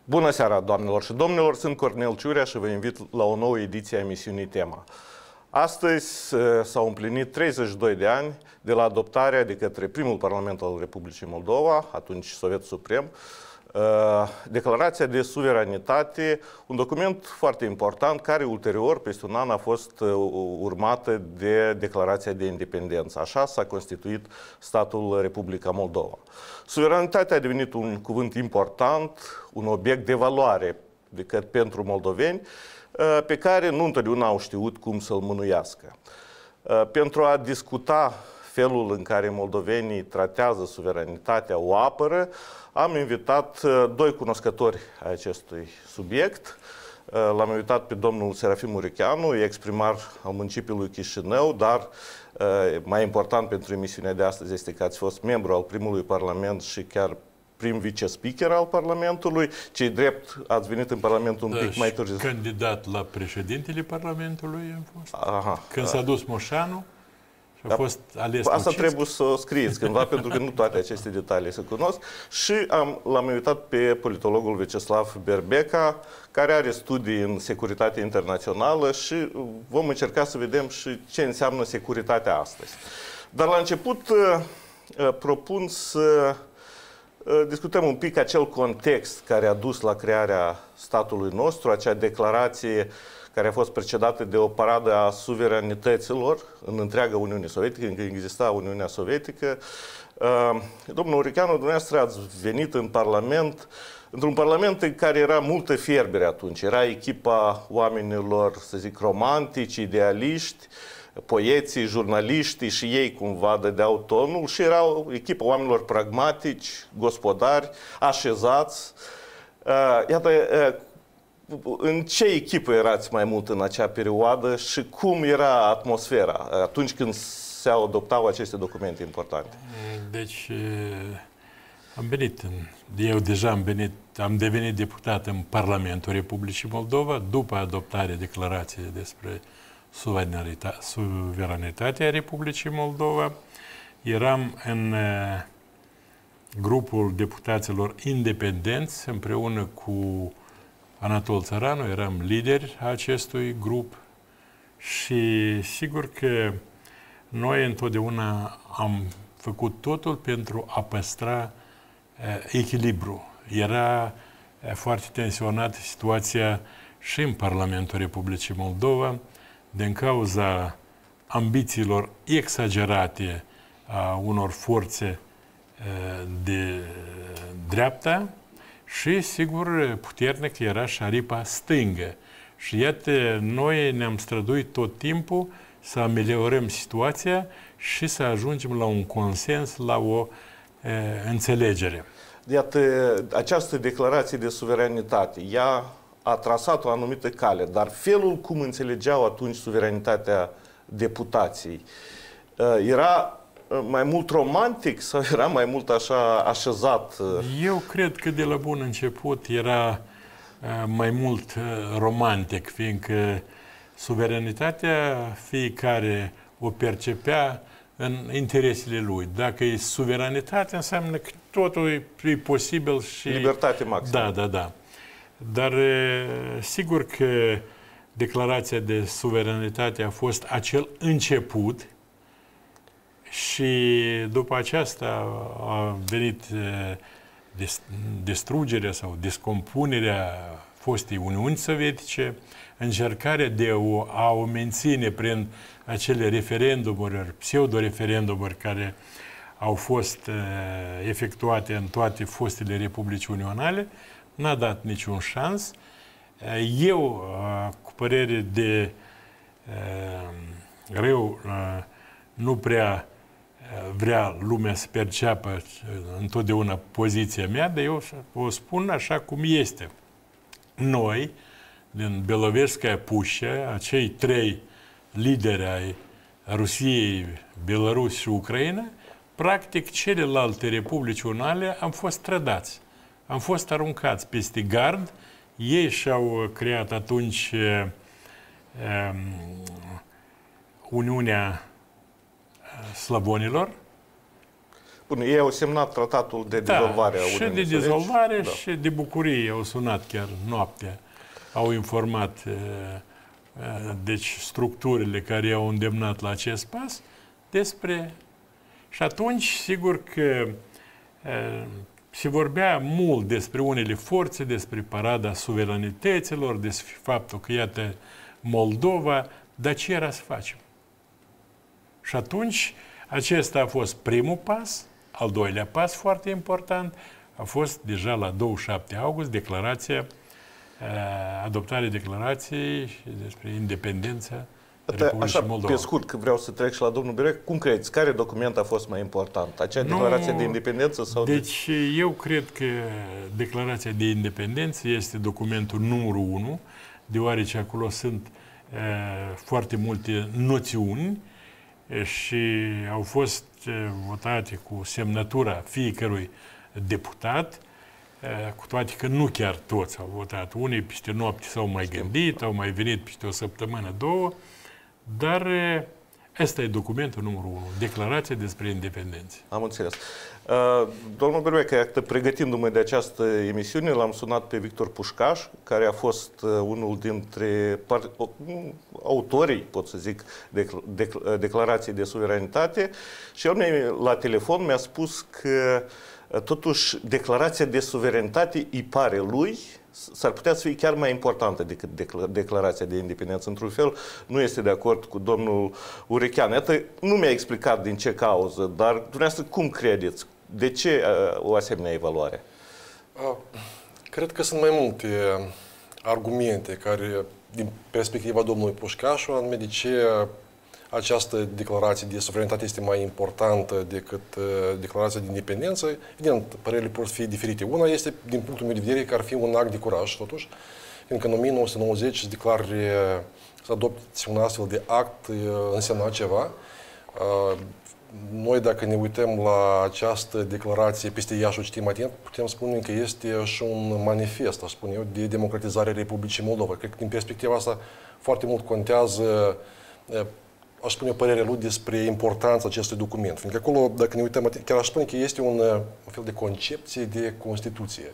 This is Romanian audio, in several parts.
Bună seara, doamnelor și domnilor! Sunt Cornel Ciurea și vă invit la o nouă ediție a emisiunii Tema. Astăzi s-au împlinit 32 de ani de la adoptarea de către primul Parlament al Republicii Moldova, atunci Sovet Suprem, Declarația de Suveranitate, un document foarte important care ulterior, peste un an, a fost urmată de Declarația de Independență. Așa s-a constituit statul Republica Moldova. Suveranitatea a devenit un cuvânt important, un obiect de valoare pentru moldoveni, pe care nu întotdeauna au știut cum să-l mânuiască. Pentru a discuta felul în care moldovenii tratează suveranitatea, o apără, am invitat doi cunoscători ai acestui subiect. L-am invitat pe domnul Serafim Murecheanu, ex-primar al municipiului Chișinău, dar mai important pentru emisiunea de astăzi este că ați fost membru al primului Parlament și chiar prim vice-speaker al Parlamentului. Cei drept, ați venit în Parlament un pic mai târziu. Candidat la președintele Parlamentului am fost. Aha. Când s-a dus Moșanu și a fost ales Asta trebuie să o scrieți cândva, pentru că nu toate aceste detalii se cunosc. Și l-am invitat pe politologul Vyacheslav Berbeca, care are studii în securitate internațională și vom încerca să vedem și ce înseamnă securitatea astăzi. Dar la început propun să discutăm un pic acel context care a dus la crearea statului nostru, acea declarație care a fost precedată de o paradă a suveranităților în întreaga Uniune Sovietică, încă exista Uniunea Sovietică. Domnul Murecheanu, dumneavoastră ați venit în Parlament, într-un Parlament în care era multă fierbere atunci. Era echipa oamenilor, să zic, romantici, idealiști, poeții, jurnaliștii și ei cumva dădeau tonul și era o echipă oamenilor pragmatici, gospodari, așezați. Iată, în ce echipă erați mai mult în acea perioadă și cum era atmosfera atunci când se adoptau aceste documente importante? Deci, am venit, eu deja am devenit deputat în Parlamentul Republicii Moldova după adoptarea declarației despre suveranitatea Republicii Moldova. Eram în grupul deputaților independenți împreună cu Anatol Țăranu, eram lideri acestui grup și sigur că noi întotdeauna am făcut totul pentru a păstra echilibru. Era foarte tensionată situația și în Parlamentul Republicii Moldova din cauza ambițiilor exagerate a unor forțe de dreapta și, sigur, puternic era și aripa stângă. Și iată, noi ne-am străduit tot timpul să ameliorăm situația și să ajungem la un consens, la o înțelegere. Iată, această declarație de suveranitate, ea a trasat o anumită cale, dar felul cum înțelegeau atunci suveranitatea deputații era mai mult romantic sau era mai mult așa așezat? Eu cred că de la bun început era mai mult romantic, fiindcă suveranitatea fiecare o percepea în interesele lui. Dacă e suveranitate, înseamnă că totul e posibil și... Libertate maximă. Da. Dar sigur că declarația de suveranitate a fost acel început și după aceasta a venit distrugerea sau descompunerea fostei Uniuni Sovietice, încercarea de a o menține prin acele referendumuri, pseudo-referendumuri care au fost efectuate în toate fostele republici unionale, n-a dat niciun șans. Eu, cu părere de rău, nu prea vrea lumea să perceapă întotdeauna poziția mea, dar eu o spun așa cum este. Noi, din Beloveșskaya Pușa, acei trei lideri ai Rusiei, Belarus și Ucraina, practic celelalte republici unale am fost trădați. Am fost aruncați peste gard. Ei și-au creat atunci Uniunea Slavonilor. Bun, ei au semnat tratatul de dizolvare a Uniunii Sovietice. Și de dizolvare și de bucurie au sunat chiar noaptea. Au informat deci structurile care au îndemnat la acest pas despre... Și atunci, sigur că se vorbea mult despre unele forțe, despre parada suveranităților, despre faptul că, iată, Moldova, dar ce era să facem? Și atunci, acesta a fost primul pas. Al doilea pas, foarte important, a fost deja la 27 august adoptarea declarației despre independența Republicii Moldova. Pe scurt, că vreau să trec și la domnul Berec, cum credeți? Care document a fost mai important? Acea declarație de independență? Sau deci, eu cred că declarația de independență este documentul numărul 1, deoarece acolo sunt foarte multe noțiuni și au fost votate cu semnătura fiecărui deputat, cu toate că nu chiar toți au votat. Unii peste noapte s-au mai gândit, au mai venit peste o săptămână, două, dar ăsta e documentul numărul 1, declarația despre independență. Am înțeles. Domnul Berbec, pregătindu-mă de această emisiune, l-am sunat pe Victor Pușcaș, care a fost unul dintre autorii, pot să zic, declarației de suveranitate și el la telefon mi-a spus că totuși declarația de suveranitate îi pare lui s-ar putea să fie chiar mai importantă decât declarația de independență. Într-un fel, nu este de acord cu domnul Urechean. Iată, nu mi-a explicat din ce cauză, dar dumneavoastră cum credeți? De ce o asemenea evaluare? Cred că sunt mai multe argumente care, din perspectiva domnului Pușcașu, anume de ce această declarație de suveranitate este mai importantă decât declarația de independență. Evident, părerile pot fi diferite. Una este, din punctul meu de vedere, că ar fi un act de curaj, totuși, fiindcă în 1990 să adopți un astfel de act însemna ceva. Noi, dacă ne uităm la această declarație, peste ea și o citim atent, putem spune că este și un manifest, aș spune eu, de democratizare a Republicii Moldova. Cred că, din perspectiva asta, foarte mult contează, aș spune, părerea lui despre importanța acestui document. Fiindcă acolo, dacă ne uităm, chiar aș spune că este un fel de concepție de Constituție.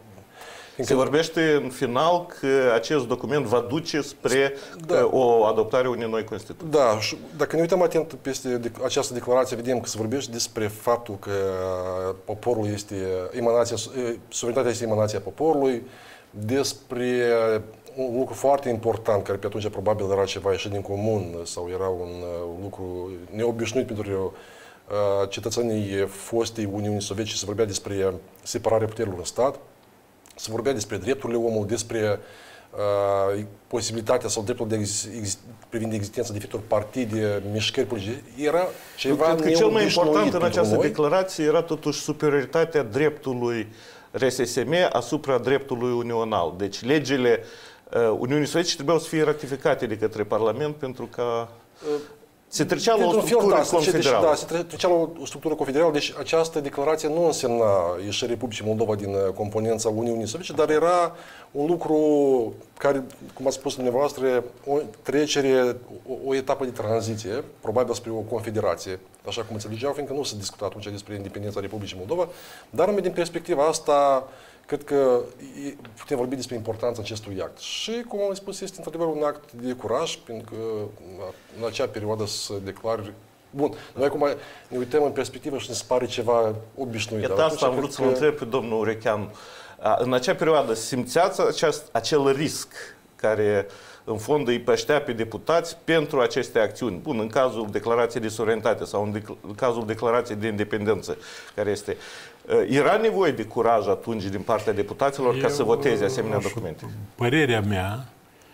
Se vorbește în final că acest document va duce spre o adoptare a unei noi Constituții. Da, și dacă ne uităm atent peste această declarație, vedem că se vorbește despre faptul că poporul este suveranitatea este emanația poporului, despre un lucru foarte important, care pe atunci probabil era ceva ieșit din comun sau era un lucru neobișnuit pentru cetățenii fostei Uniunii Sovietice, se vorbea despre separarea puterilor în stat, se vorbea despre drepturile omului, despre posibilitatea sau dreptul privind existența diferitor partide, mișcări politice. Era ceva neobișnuit. Cred că cel mai important în această declarație era totuși superioritatea dreptului RSSM asupra dreptului unional. Deci legile Uniunii Sovietice trebuiau să fie ratificate de către Parlament pentru că se trecea la o structură confederală. Da, se trecea la o structură confederală, deci această declarație nu însemna ieșirea Republicii Moldova din componența Uniunii Sovietice, dar era un lucru care, cum ați spus dumneavoastră, o trecere, o etapă de tranziție, probabil spre o confederație, așa cum înțelegeau, fiindcă nu se discuta atunci despre independența Republicii Moldova, dar din perspectiva asta, cred că putem vorbi despre importanța acestui act. Și, cum am spus, este într-adevăr un act de curaj, pentru că în acea perioadă să declari. Bun, noi acum ne uităm în perspectivă și ne se pare ceva obișnuit. Iată asta am vrut să vă întreb pe domnul Urechean. În acea perioadă simțeați acel risc care în fond îi păștea pe deputați pentru aceste acțiuni? Bun, în cazul declarației de suveranitate sau în cazul declarației de independență, care este... Era nevoie de curaj atunci din partea deputaților ca să voteze asemenea documente? Părerea mea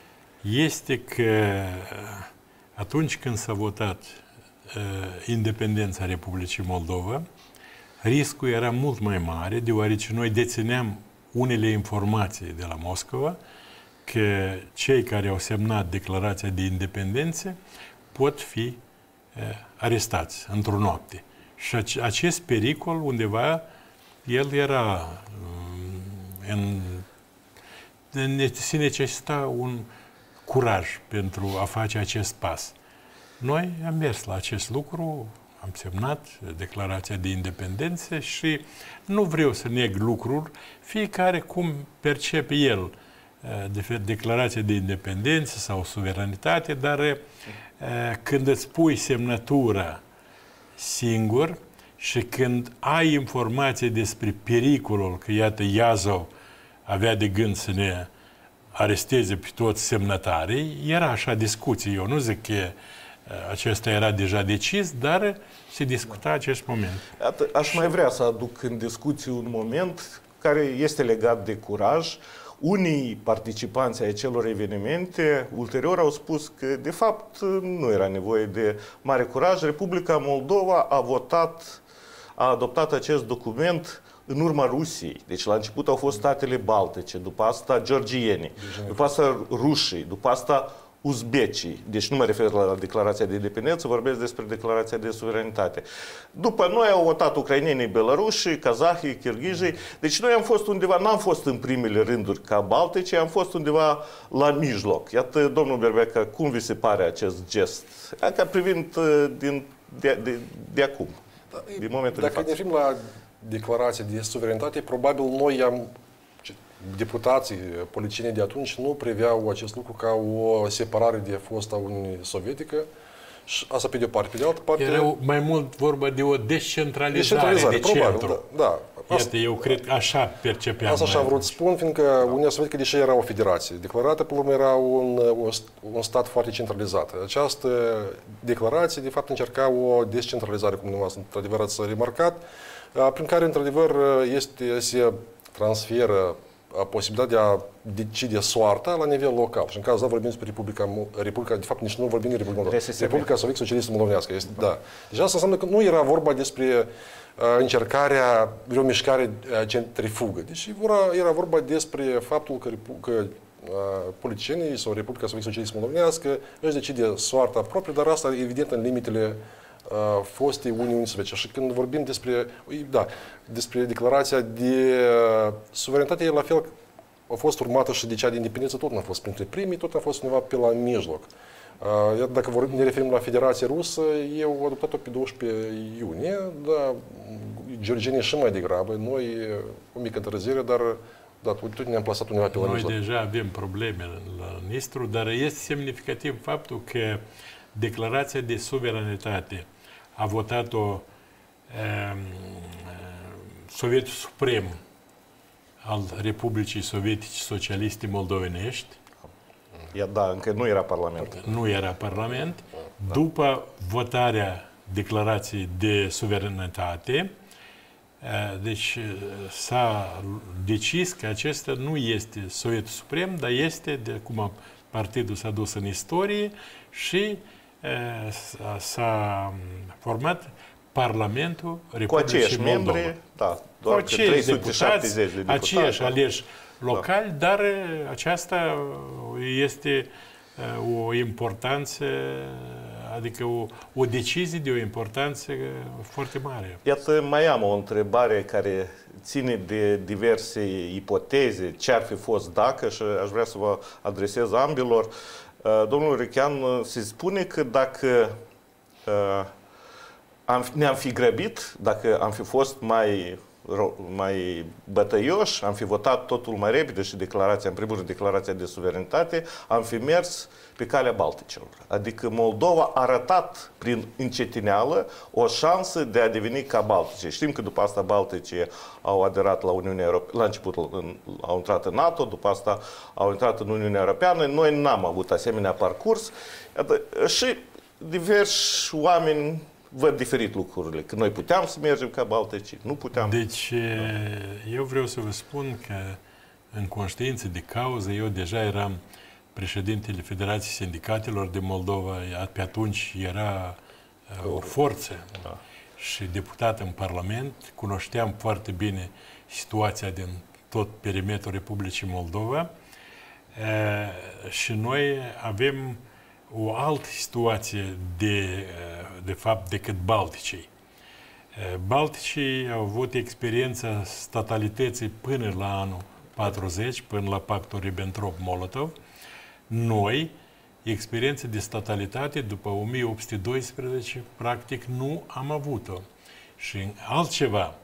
este că atunci când s-a votat independența Republicii Moldova, riscul era mult mai mare, deoarece noi dețineam unele informații de la Moscova că cei care au semnat declarația de independență pot fi arestați într-o noapte. Și acest pericol, undeva, el era se necesita un curaj pentru a face acest pas. Noi am mers la acest lucru, am semnat declarația de independență și nu vreau să neg lucruri, fiecare cum percepe el declarația de independență sau suveranitate, dar când îți pui semnătura singur și când ai informație despre pericolul, că iată Iazov avea de gând să ne aresteze pe toți semnătarii, era așa discuție. Eu nu zic că acesta era deja decis, dar se discuta acest moment. Aș mai vrea să aduc în discuție un moment care este legat de curaj. Unii participanți ai celor evenimente ulterior au spus că, de fapt, nu era nevoie de mare curaj. Republica Moldova a adoptat acest document în urma Rusiei. Deci la început au fost statele baltice, după asta georgienii, după asta rușii, după asta uzbecii. Deci nu mă refer la declarația de independență, vorbesc despre declarația de suveranitate. După noi au votat ucrainenii, belarușii, kazahii, kirghizii. Deci noi am fost undeva, n-am fost în primele rânduri ca baltice, am fost undeva la mijloc. Iată, domnul Berbeca, cum vi se pare acest gest? Ca privind de acum, din momentul de față. Dacă ne referim la declarația de suveranitate, probabil noi deputații, politicienii de atunci nu preveau acest lucru ca o separare de fosta Uniune Sovietică. Și asta pe de o parte. Pe de altă parte... Era mai mult vorba de o descentralizare de probabil, centru. da. Iată, eu cred că așa percepeam. Asta așa vrut să spun, fiindcă Uniunea Sovietică, deși era o federație declarată, pe urmă era un stat foarte centralizat. Această declarație, de fapt, încerca o descentralizare, cum dumneavoastră, într-adevăr, ați remarcat, prin care, într-adevăr, se transferă posibilitatea de a decide soarta la nivel local. Și în cazul ăsta vorbim despre Republica, de fapt nici nu vorbim de Republica Moldova. Republica Sovietică Socialistă Moldovenească. Da. Deci asta înseamnă că nu era vorba despre încercarea de o mișcare centrifugă. Deci era vorba despre faptul că politicienii sau Republica Sovietică Socialistă Moldovenească își decide soarta proprie, dar asta evident în limitele fostei Uniuni Sovietice. Și când vorbim despre declarația de suveranitate, la fel a fost urmată și de cea de independență, tot n-a fost printre primii, tot a fost undeva pe la mijloc. Dacă ne referim la Federația Rusă, eu am adoptat-o pe 12 iunie, dar georgienii și mai degrabă, noi o mică întârziere, dar tot ne-am plasat undeva pe la mijloc. Noi deja avem probleme la Nistru, dar este semnificativ faptul că declarația de suveranitate a votat-o Sovietul Suprem al Republicii Sovietice Socialiste Moldovenești. Da, încă nu era Parlament. Nu era Parlament. După votarea declarației de suveranitate, deci s-a decis că acesta nu este Sovietul Suprem, dar este, cum partidul s-a dus în istorie și s-a format Parlamentul Republicii Moldova. Cu aceiași deputați, aceiași aleși locali, dar aceasta este o importanță, adică o decizie de o importanță foarte mare. Iată, mai am o întrebare care ține de diverse ipoteze, ce ar fi fost dacă, și aș vrea să vă adresez ambilor. Domnul Rechean, se spune că dacă ne-am fi grăbit, dacă am fi fost mai bătăioși, am fi votat totul mai repede și declarația, în primul rând declarația de suveranitate, am fi mers pe calea Balticilor. Adică Moldova a arătat prin încetineală o șansă de a deveni ca Baltice. Știm că după asta Balticii au aderat la Uniunea Europeană, la început au intrat în NATO, după asta au intrat în Uniunea Europeană. Noi n-am avut asemenea parcurs și diversi oameni văd diferit lucrurile. Că noi puteam să mergem ca Baltici, nu puteam. Deci, eu vreau să vă spun că, în conștiință de cauză, eu deja eram președintele Federației Sindicatelor de Moldova. Pe atunci era o forță și deputat în Parlament. Cunoșteam foarte bine situația din tot perimetrul Republicii Moldova. Și noi avem o altă situație de fapt decât Balticii. Balticii au avut experiența statalității până la anul 40, până la pactul Ribbentrop-Molotov. Noi experiență de statalitate după 1812, practic, nu am avut-o. Și altceva,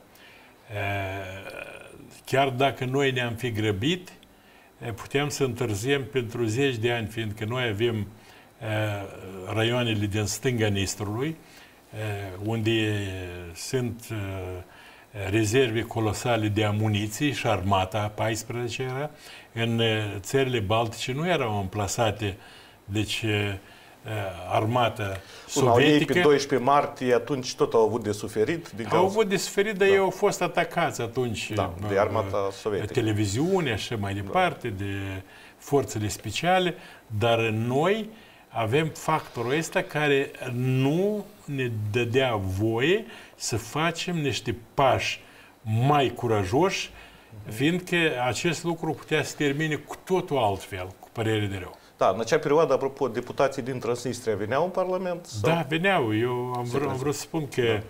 chiar dacă noi ne-am fi grăbit, puteam să întârziem pentru 10 de ani, fiindcă noi avem raioanele din stânga Nistrului, unde sunt rezerve colosale de amuniții și armata 14 era. În țările Baltice nu erau amplasate, deci armata sovietică. Pe 12 martie, atunci tot au avut de suferit. Au avut de suferit, dar ei au fost atacați atunci de armata sovietică. Televiziune și mai departe, de forțele speciale, dar noi avem factorul ăsta care nu ne dădea voie să facem niște pași mai curajoși, fiindcă acest lucru putea să termine cu totul altfel, cu părere de rău. Da, în acea perioadă, apropo, deputații din Transnistria veneau în Parlament? Sau? Da, veneau. Eu am vrut să spun că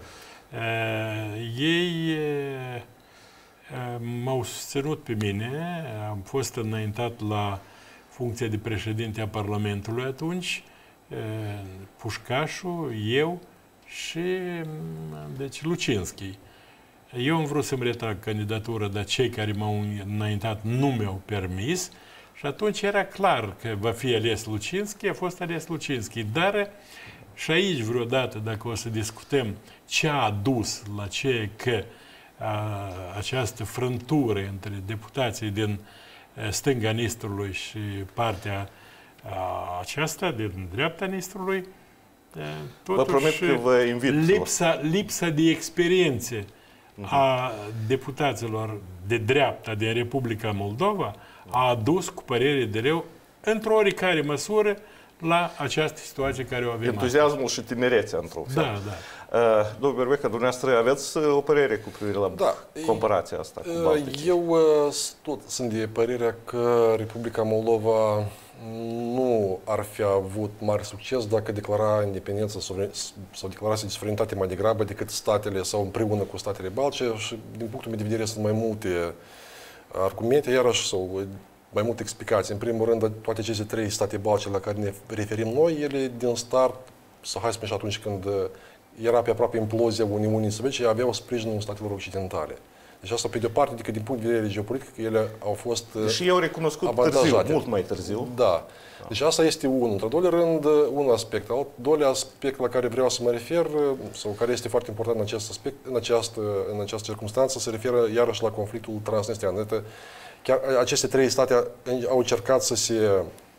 ei m-au susținut pe mine. Am fost înaintat la funcția de președinte a Parlamentului atunci, Pușcașu, eu și deci Lucinski. Eu am vrut să-mi retrag candidatura, dar cei care m-au înaintat nu mi-au permis și atunci era clar că va fi ales Lucinski, a fost ales Lucinski. Dar și aici vreodată, dacă o să discutăm ce a adus la ce că această frântură între deputații din stânga Nistrului și partea aceasta din dreapta Nistrului, vă promit că vă invit. Lipsa de experiențe a deputaților de dreapta din Republica Moldova a adus, cu părere de rău, într-o oricare măsură, la această situație care o avem entuziasmul astăzi. Și tinerețea, într-un fel. Da, da. Domnul Berbeca, dumneavoastră aveți o părere cu privire la comparația asta cu Baltici? Eu tot sunt de părerea că Republica Moldova nu ar fi avut mare succes dacă declara independență sau declarase de suverenitate mai degrabă decât statele sau împreună cu statele baltice și din punctul meu de vedere sunt mai multe argumente, iarăși, sau mai multe explicații. În primul rând, toate aceste 3 state baltice la care ne referim noi, ele din start, sau hai să spun și atunci când era pe aproape implozia Uniunii Sovietice, aveau sprijinul statelor occidentale. Deci asta, pe de-o parte, adică din punct de vedere geopolitic, ele au fost și eu recunoscut târziu, mult mai târziu. Da. Deci asta este unul. Într-al doilea rând, un aspect. Al doilea aspect la care vreau să mă refer, sau care este foarte important în acest aspect, în această circunstanță, se referă iarăși la conflictul transnistrian. Chiar aceste 3 state au încercat să se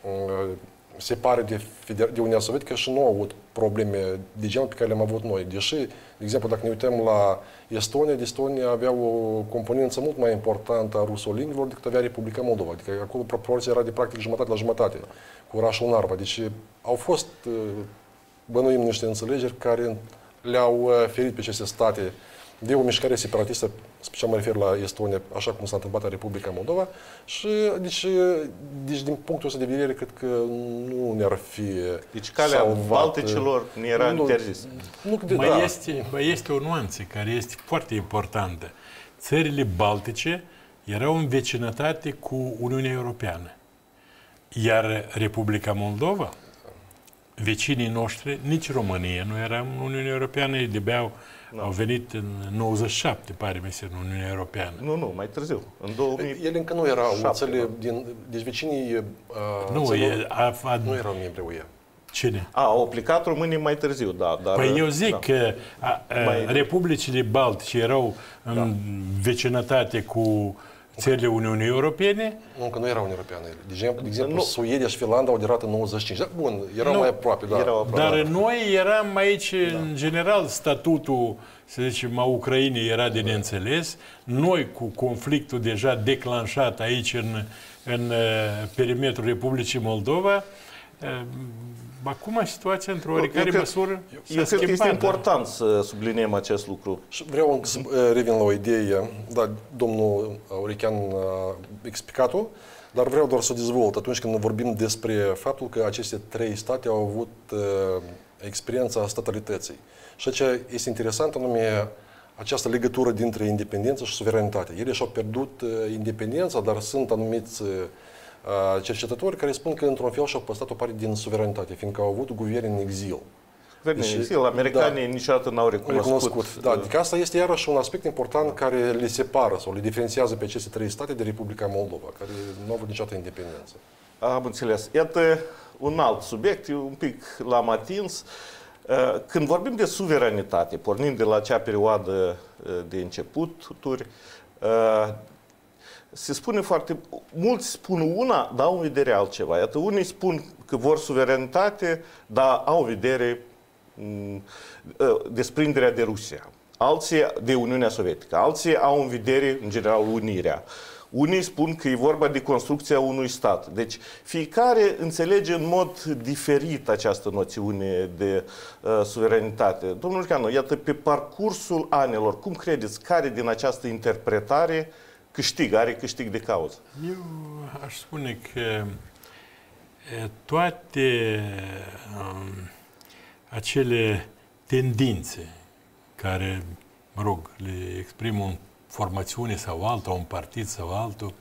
separe de Uniunea Sovietică și nu au avut probleme de genul pe care le-am avut noi. Deși, de exemplu, dacă ne uităm la Estonia avea o componență mult mai importantă a rusolingilor decât avea Republica Moldova. Adică acolo proporția era de practic jumătate la jumătate, cu orașul Narva. Deci au fost, bănuim, niște înțelegeri care le-au ferit pe aceste state de o mișcare separatistă, special mă refer la Estonia, așa cum s-a întâmplat în Republica Moldova. Și, deci din punctul ăsta de vedere, cred că nu ne-ar fi deci calea balticilor ne era interzis. Mai este o nuanță care este foarte importantă. Țările baltice erau în vecinătate cu Uniunea Europeană. Iar Republica Moldova, vecinii noștri, nici România nu era în Uniunea Europeană, ei de-abia au venit în 97, pare mi se, în Uniunea Europeană. Nu, mai târziu, în 2000. Ele încă nu erau țările deci vecinii nu erau membri UE. Cine? Au plecat românii mai târziu, da. Dar, păi eu zic că republicile baltice erau în vecinătate cu țările Uniunii Europene. Nu, că nu erau Uniunea Europeană. De exemplu, Suedia și Finlanda au aderat în 95. Da, bun, erau mai aproape, da. Dar noi eram aici, în general, statutul, să zicem, a Ucrainei era de neînțeles. Noi, cu conflictul deja declanșat aici, în perimetrul Republicii Moldova, acum situația, într-o oricare măsură, eu cred că este important să subliniem acest lucru. Și vreau să revin la o idee, da, domnul Aurechean a explicat-o, dar vreau doar să o dezvolt atunci când vorbim despre faptul că aceste 3 state au avut experiența statalității. Și ce este interesant, anume această legătură dintre independență și suveranitate. Ele și-au pierdut independența, dar sunt anumiți cercetători care spun că într-un fel și-au păstrat o parte din suveranitate, fiindcă au avut guverne în exil. Guverne în exil, americanii niciodată n-au recunoscut. Da, adică asta este iarăși un aspect important care le separă sau le diferențiază pe aceste trei state de Republica Moldova, care nu au avut niciodată independență. Am înțeles. Iată un alt subiect, un pic l-am atins. Când vorbim de suveranitate, pornind de la acea perioadă de începuturi, se spune foarte... Mulți spun una, dar au în vedere altceva. Iată, unii spun că vor suveranitate, dar au în vedere desprinderea de Rusia. Alții de Uniunea Sovietică. Alții au în vedere, în general, unirea. Unii spun că e vorba de construcția unui stat. Deci fiecare înțelege în mod diferit această noțiune de suveranitate. Domnul Lucianu, iată, pe parcursul anilor, cum credeți, care din această interpretare are câștig de cauză? Eu aș spune că toate acele tendințe care, mă rog, le exprimă o formațiune sau alta, un partid sau altul,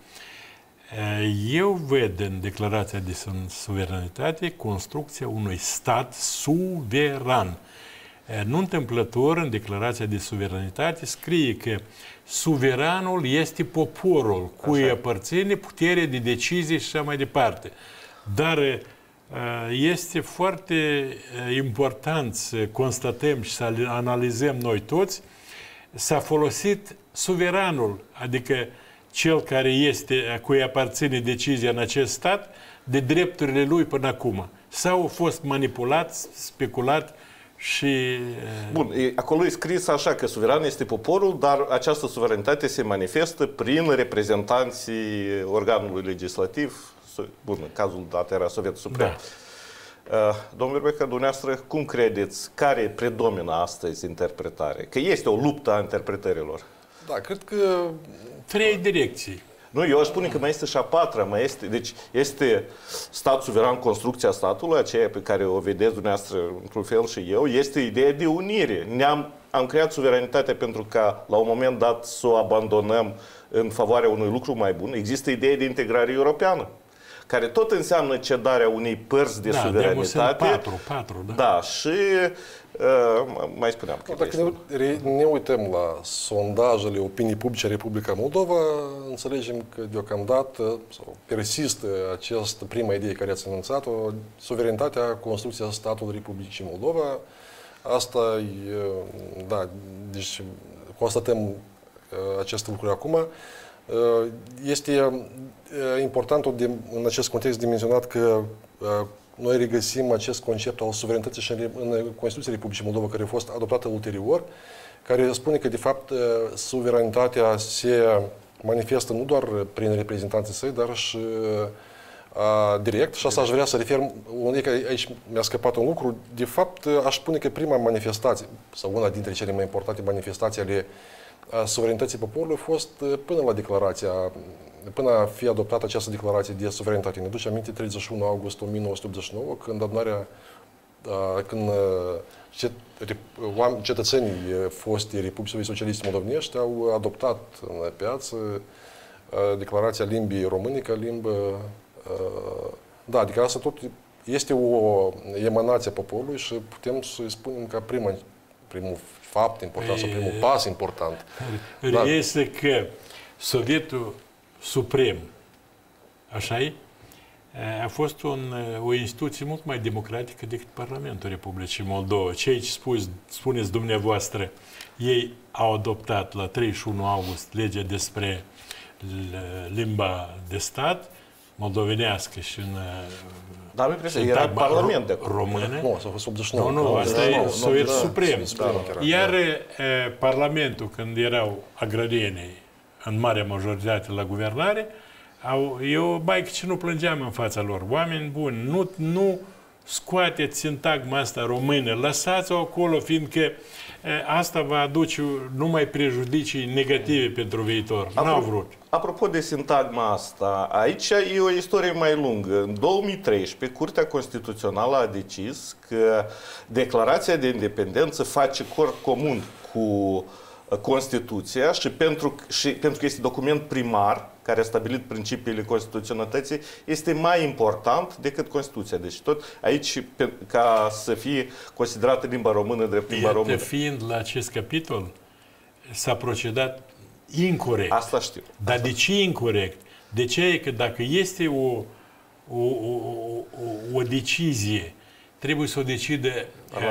eu văd în declarația de suveranitate construcția unui stat suveran. Nu întâmplător, în declarația de suveranitate scrie că suveranul este poporul, cui aparține puterea de decizie și așa mai departe. Dar este foarte important să constatăm și să analizăm noi toți, s-a folosit suveranul, adică cel care este, cui aparține decizia în acest stat, de drepturile lui până acum. Sau a fost manipulat, speculat și... Bun, acolo e scris așa că suveran este poporul, dar această suveranitate se manifestă prin reprezentanții organului legislativ, bun, în cazul dat era Sovietul Suprem. Da. Domnul Berbecă, dumneavoastră, cum credeți, care predomină astăzi interpretare? Că este o luptă a interpretărilor. Da, cred că... Trei direcții. Nu, eu aș spune că mai este și a patra, deci este stat suveran, construcția statului, aceea pe care o vedeți dumneavoastră într-un fel și eu, este ideea de unire. Am creat suveranitatea pentru ca la un moment dat să o abandonăm în favoarea unui lucru mai bun. Există ideea de integrare europeană, care tot înseamnă cedarea unei părți de suveranitate. Patru, da. Da, și mai spuneam că dacă ne uităm la sondajele opinii publice Republica Moldova, înțelegem că deocamdată persistă această prima idee care ați anunțat-o, suveranitatea, construcția statului Republicii Moldova. Asta da, deci constatăm acest lucru acum. Este important în acest context de menționat că noi regăsim acest concept al suveranității și în Constituția Republicii Moldova, care a fost adoptată ulterior, care spune că, de fapt, suveranitatea se manifestă nu doar prin reprezentanții săi, dar și direct. Și asta aș vrea să refer, aici mi-a scăpat un lucru, de fapt, aș spune că prima manifestație, sau una dintre cele mai importante manifestații ale suveranității poporului a fost până a fi adoptată această declarație de suveranitate. Ne duce aminte 31 august 1989, când cetățenii fostei Republicii Socialiste Moldovenești au adoptat în piață declarația limbii române ca limbă. Da, adică asta tot este o emanație a poporului și putem să spunem ca primul fapt important sau primul pas important. Este că Sovietul Suprem, așa-i, a fost o instituție mult mai democratică decât Parlamentul Republicii Moldova. Ceea ce spuneți dumneavoastră, ei au adoptat la 31 august legea despre limba de stat, moldovenească și în era Parlament de română. Nu, s-a fost 89. Nu, asta e Sovietul Suprem. Iar Parlamentul, când erau agrarienii în marea majoritate la guvernare, eu baică ce nu plângeam în fața lor. Oameni buni, nu scoateți sintagma asta română, lăsați-o acolo, fiindcă asta va aduce numai prejudicii negative pentru viitor. N-au vrut. Apropo de sintagma asta, aici e o istorie mai lungă. În 2013, Curtea Constituțională a decis că declarația de independență face corp comun cu Constituția și pentru că este document primar care a stabilit principiile constituționalității, este mai important decât Constituția. Deci tot aici, ca să fie considerată limba română drept limba română. Fiind la acest capitol, s-a procedat incorect. Asta știu. Dar de ce incorect? De ce e că dacă este o decizie, trebuie să o decide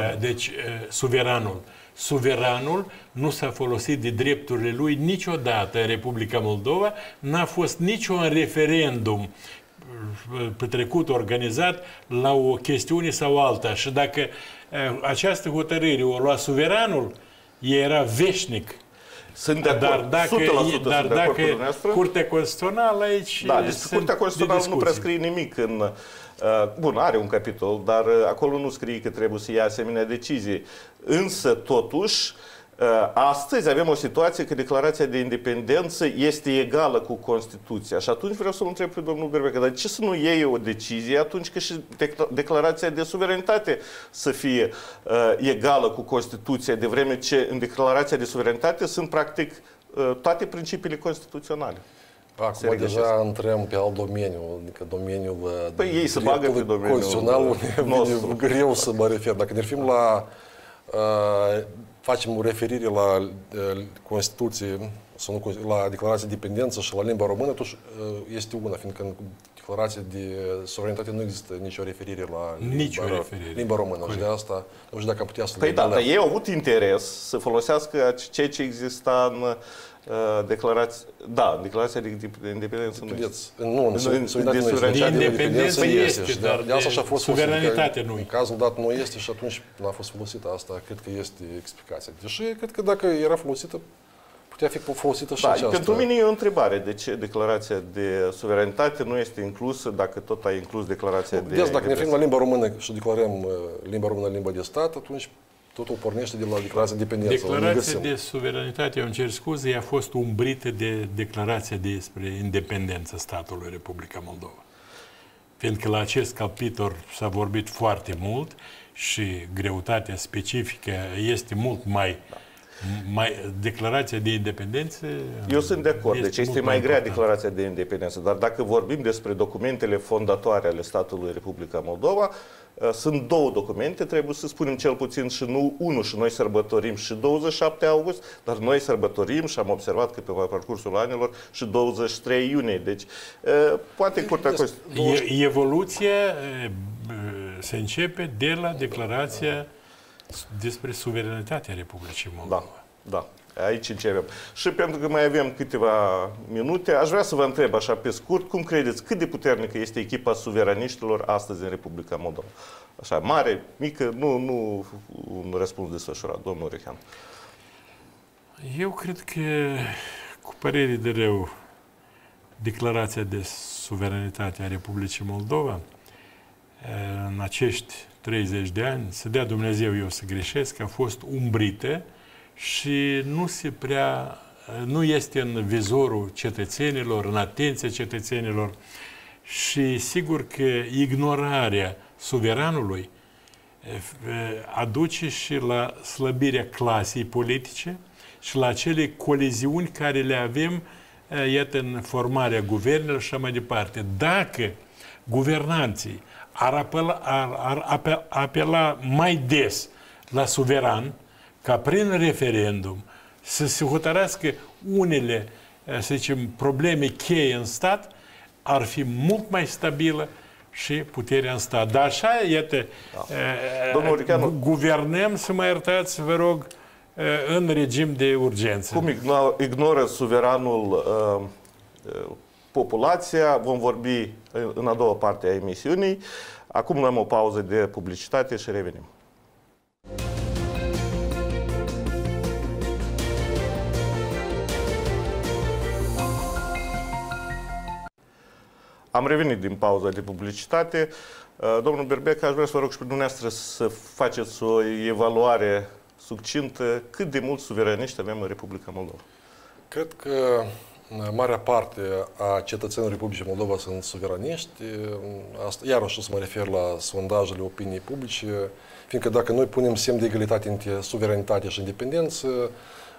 suveranul. Suveranul nu s-a folosit de drepturile lui niciodată în Republica Moldova, n-a fost niciun referendum petrecut, organizat la o chestiune sau alta. Și dacă această hotărâre o lua suveranul, era veșnic. Sunt de acord, dar dacă Curtea Constituțională aici... Da, deci Curtea Constituțională nu prescrie nimic în... Bun, are un capitol, dar acolo nu scrie că trebuie să ia asemenea decizii. Însă, totuși, astăzi avem o situație că declarația de independență este egală cu Constituția. Și atunci vreau să-l întreb pe domnul Berbecă, dar ce să nu iei o decizie atunci că și declarația de suveranitate să fie egală cu Constituția, de vreme ce în declarația de suveranitate sunt practic toate principiile constituționale. Acum deja intrăm pe alt domeniu, adică domeniul ei se bagă pe domeniul constituțional, e greu să mă refer. Dacă ne referim la facem o referire la Constituție, sau nu, la declarația de independență și la limba română, totuși este una, fiindcă în declarația de suveranitate nu există nicio referire la limba română. Și de asta, nu știu dacă am putea să... Păi da, dar ei au avut interes să folosească ceea ce exista în declarația de independență nu de independență este, dar de asta și-a fost suveranitate nu. În cazul dat nu este și atunci n-a fost folosită asta. Cred că este explicația. Deși cred că dacă era folosită, putea fi folosită și aceasta. Pentru mine e o întrebare. De ce declarația de suveranitate nu este inclusă dacă tot ai inclus declarația de... Dacă ne referim la limba română și declarăm limba română limba de stat, atunci totul pornește de la declarația de independență. Declarația de suveranitate, eu îmi cer scuze, a fost umbrită de declarația despre independența statului Republica Moldova. Fiindcă la acest capitol s-a vorbit foarte mult și greutatea specifică este mult mai... declarația de independență... Eu sunt de acord, deci este mai grea declarația de independență, dar dacă vorbim despre documentele fondatoare ale statului Republica Moldova, sunt două documente, trebuie să spunem cel puțin și nu unul, și noi sărbătorim și 27 august, dar noi sărbătorim și am observat că pe parcursul anilor și 23 iunie. Deci, poate Curtea Constituțională... Evoluția se începe de la declarația despre suveranitatea Republicii Moldova. Da. Aici începem. Și pentru că mai avem câteva minute, aș vrea să vă întreb așa pe scurt, cum credeți, cât de puternică este echipa suveraniștilor astăzi în Republica Moldova? Așa, mare, mică, nu un răspuns desfășurat, domnul Rehan. Eu cred că, cu părere de rău, declarația de suveranitate a Republicii Moldova, în acești 30 de ani, să dea Dumnezeu eu să greșesc, a fost umbrită și nu este în vizorul cetățenilor, în atenția cetățenilor și sigur că ignorarea suveranului aduce și la slăbirea clasei politice și la acele coliziuni care le avem, iată, în formarea guvernelor și așa mai departe. Dacă guvernanții ar apela mai des la suveran, ca prin referendum să se hotărească unele, să zicem, probleme cheie în stat, ar fi mult mai stabilă și puterea în stat. Dar așa, iată, guvernăm, să mă iertați, vă rog, în regim de urgență. Cum ignoră suveranul populația? Vom vorbi în a doua parte a emisiunii. Acum luăm o pauză de publicitate și revenim. Am revenit din pauza de publicitate. Domnul Berbecă, aș vrea să vă rog și pe dumneavoastră să faceți o evaluare succintă. Cât de mulți suveraniști avem în Republica Moldova? Cred că marea parte a cetățenilor Republicii Moldova sunt suveraniști. Iarăși o să mă refer la sondajele opiniei publice, fiindcă dacă noi punem semn de egalitate între suveranitate și independență,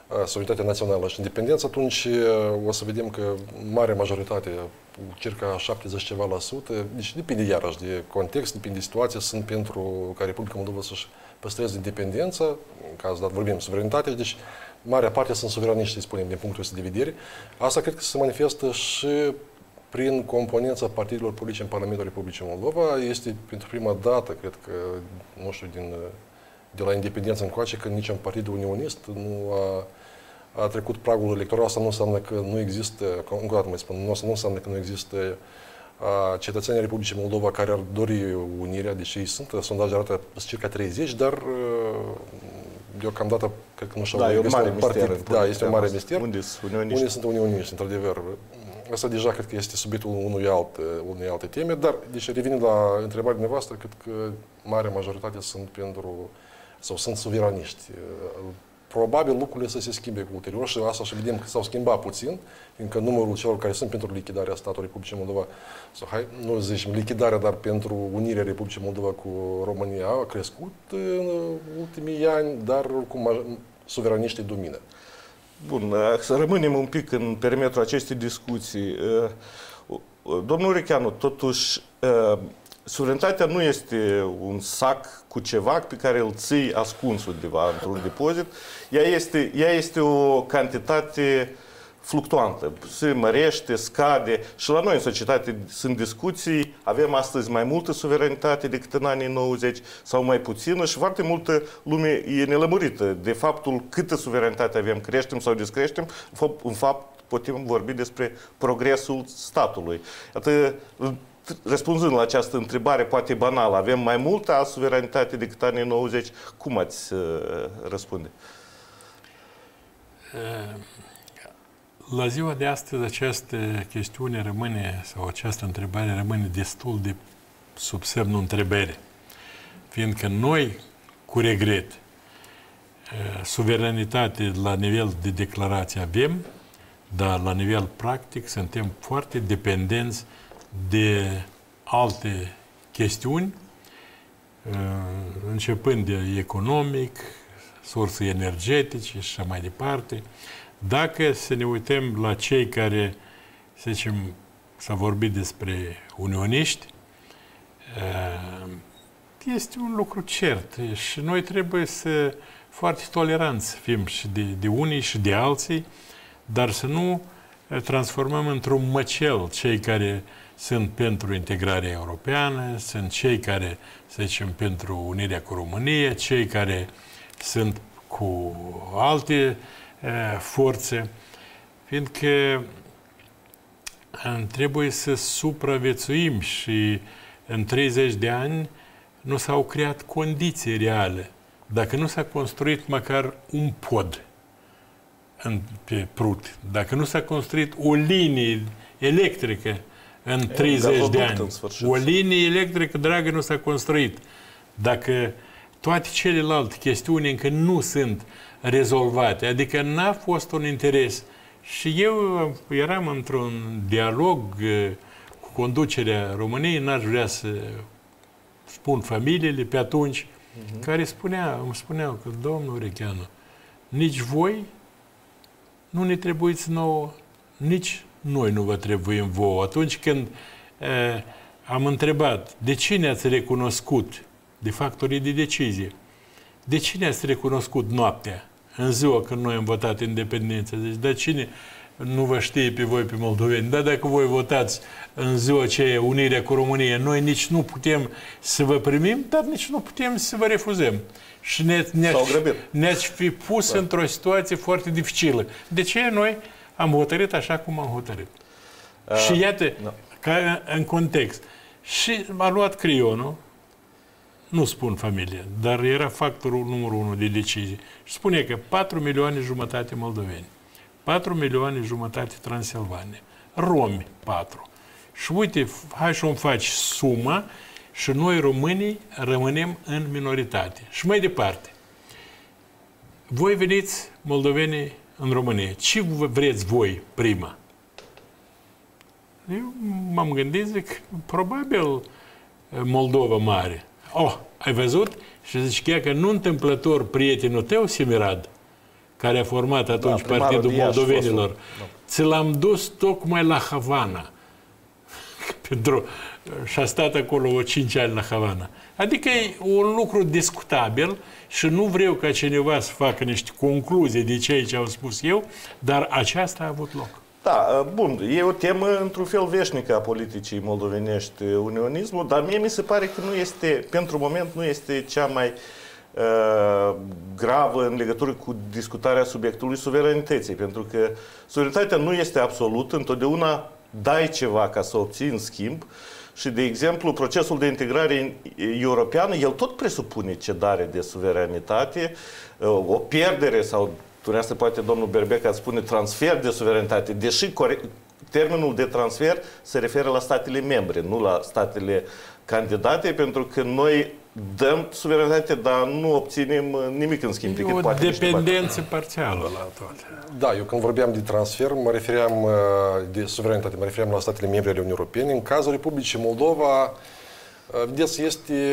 suveranitatea națională și independență, atunci o să vedem că marea majoritate, circa 70 ceva la sută, deci depinde iarăși de context, depinde de situație, sunt pentru ca Republica Moldova să-și păstreze independența, în cazul dat vorbim suveranitate, deci marea parte sunt suveraniști, să spunem, din punctul ăsta de vedere. Asta cred că se manifestă și prin componența partidelor politice în Parlamentul Republicii Moldova. Este pentru prima dată, cred că, nu știu, de la independență încoace, că niciun partid unionist nu a trecut pragul electoral. Asta nu înseamnă că nu există, încă o dată mai spun, nu înseamnă că nu există cetățenii Republicii Moldova care ar dori unirea, deși ei sunt, sondajele arată circa 30, dar deocamdată, cred că nu și-au găsit un partid. Da, este un mare mister. Unde sunt unioniști? Unde sunt unioniști, într-adevăr. Asta deja cred că este subiectul unei alte teme, dar, deci, revenind la întrebarea dumneavoastră, cred că marea majoritate sunt pentru, sau sunt suveraniști. Probabil lucrurile să se schimbe ulterior și asta și vedem că s-au schimbat puțin, fiindcă numărul celor care sunt pentru lichidarea statului Republicii Moldova, sau nu zicem lichidarea, dar pentru unirea Republicii Moldova cu România a crescut în ultimii ani, dar oricum suveraniștii domină. Bun, să rămânem un pic în perimetrul acestei discuții. Domnul Urecheanu, totuși, suveranitatea nu este un sac cu ceva pe care îl ții ascuns undeva într-un depozit. Ea este o cantitate fluctuantă. Se mărește, scade și la noi în societate sunt discuții. Avem astăzi mai multă suveranitate decât în anii 90 sau mai puțină și foarte multă lume e nelămurită de faptul câtă suveranitate avem, creștem sau descreștem. În fapt, putem vorbi despre progresul statului. Atât, răspunzând la această întrebare, poate banală, avem mai multă suveranitate decât anii 90, cum ați răspunde? La ziua de astăzi această chestiune rămâne, sau această întrebare rămâne destul de sub semnul întrebării. Fiindcă noi, cu regret, suveranitate la nivel de declarație avem, dar la nivel practic suntem foarte dependenți de alte chestiuni, începând de economic, surse energetice și așa mai departe. Dacă să ne uităm la cei care, să zicem, s-a vorbit despre unioniști, este un lucru cert și noi trebuie să foarte toleranți fim și de unii și de alții, dar să nu transformăm într-un măcel cei care sunt pentru integrarea europeană, sunt cei care, să zicem, pentru unirea cu România, cei care sunt cu alte forțe, fiindcă trebuie să supraviețuim și în 30 de ani nu s-au creat condiții reale. Dacă nu s-a construit măcar un pod pe Prut, dacă nu s-a construit o linie electrică în 30 de ani, o linie electrică, dragă, nu s-a construit. Dacă toate celelalte chestiuni încă nu sunt rezolvate, adică n-a fost un interes. Și eu eram într-un dialog cu conducerea României, n-aș vrea să spun familiile pe atunci, care îmi spuneau că, domnul Urecheanu, nici voi nu ne trebuiți nouă, nici noi nu vă trebuim vouă. Atunci când am întrebat de cine ați recunoscut, de factorii de decizie, de cine ați recunoscut noaptea, în ziua când noi am votat independența? Deci, de cine nu vă știe pe voi, pe moldoveni? Dar dacă voi votați în ziua ce unirea cu România, noi nici nu putem să vă primim, dar nici nu putem să vă refuzăm. Și ne-ați fi pus într-o situație foarte dificilă. De ce noi am hotărât așa cum am hotărât? Și iată, ca în context. Și a luat creionul, nu spun familia, dar era factorul numărul 1 de decizie. Și spune că 4 milioane jumătate moldoveni, 4 milioane jumătate transilvane, romi 4. Și uite, hai să-mi faci suma și noi românii rămânem în minoritate. Și mai departe, voi veniți moldovenii în România. Ce vreți voi prima? Eu m-am gândit, zic, probabil Moldova mare. Oh, ai văzut? Și zice că nu întâmplător prietenul tău, Semirad, care a format atunci primarul Partidul de Iași, Moldovenilor, fostul. ți l-am dus tocmai la Havana. Și a stat acolo 5 ani la Havana. Adică e un lucru discutabil și nu vreau ca cineva să facă niște concluzii de ceea ce au spus eu, dar aceasta a avut loc. Da, bun, e o temă într-un fel veșnică a politicii moldovenești, unionismul, dar mie mi se pare că nu este, pentru moment, nu este cea mai gravă în legătură cu discutarea subiectului suveranității, pentru că suveranitatea nu este absolută, întotdeauna dai ceva ca să obții în schimb și, de exemplu, procesul de integrare europeană, el tot presupune cedare de suveranitate, o pierdere sau, dumneavoastră poate domnul Berbec ați spune transfer de suveranitate, deși termenul de transfer se referă la statele membre, nu la statele candidate, pentru că noi dăm suveranitate, dar nu obținem nimic în schimb. E o dependență parțială la toate. Da, eu când vorbeam de transfer, mă refeream de suveranitate, mă refeream la statele membre ale Uniunii Europene. În cazul Republicii Moldova, vedeți, este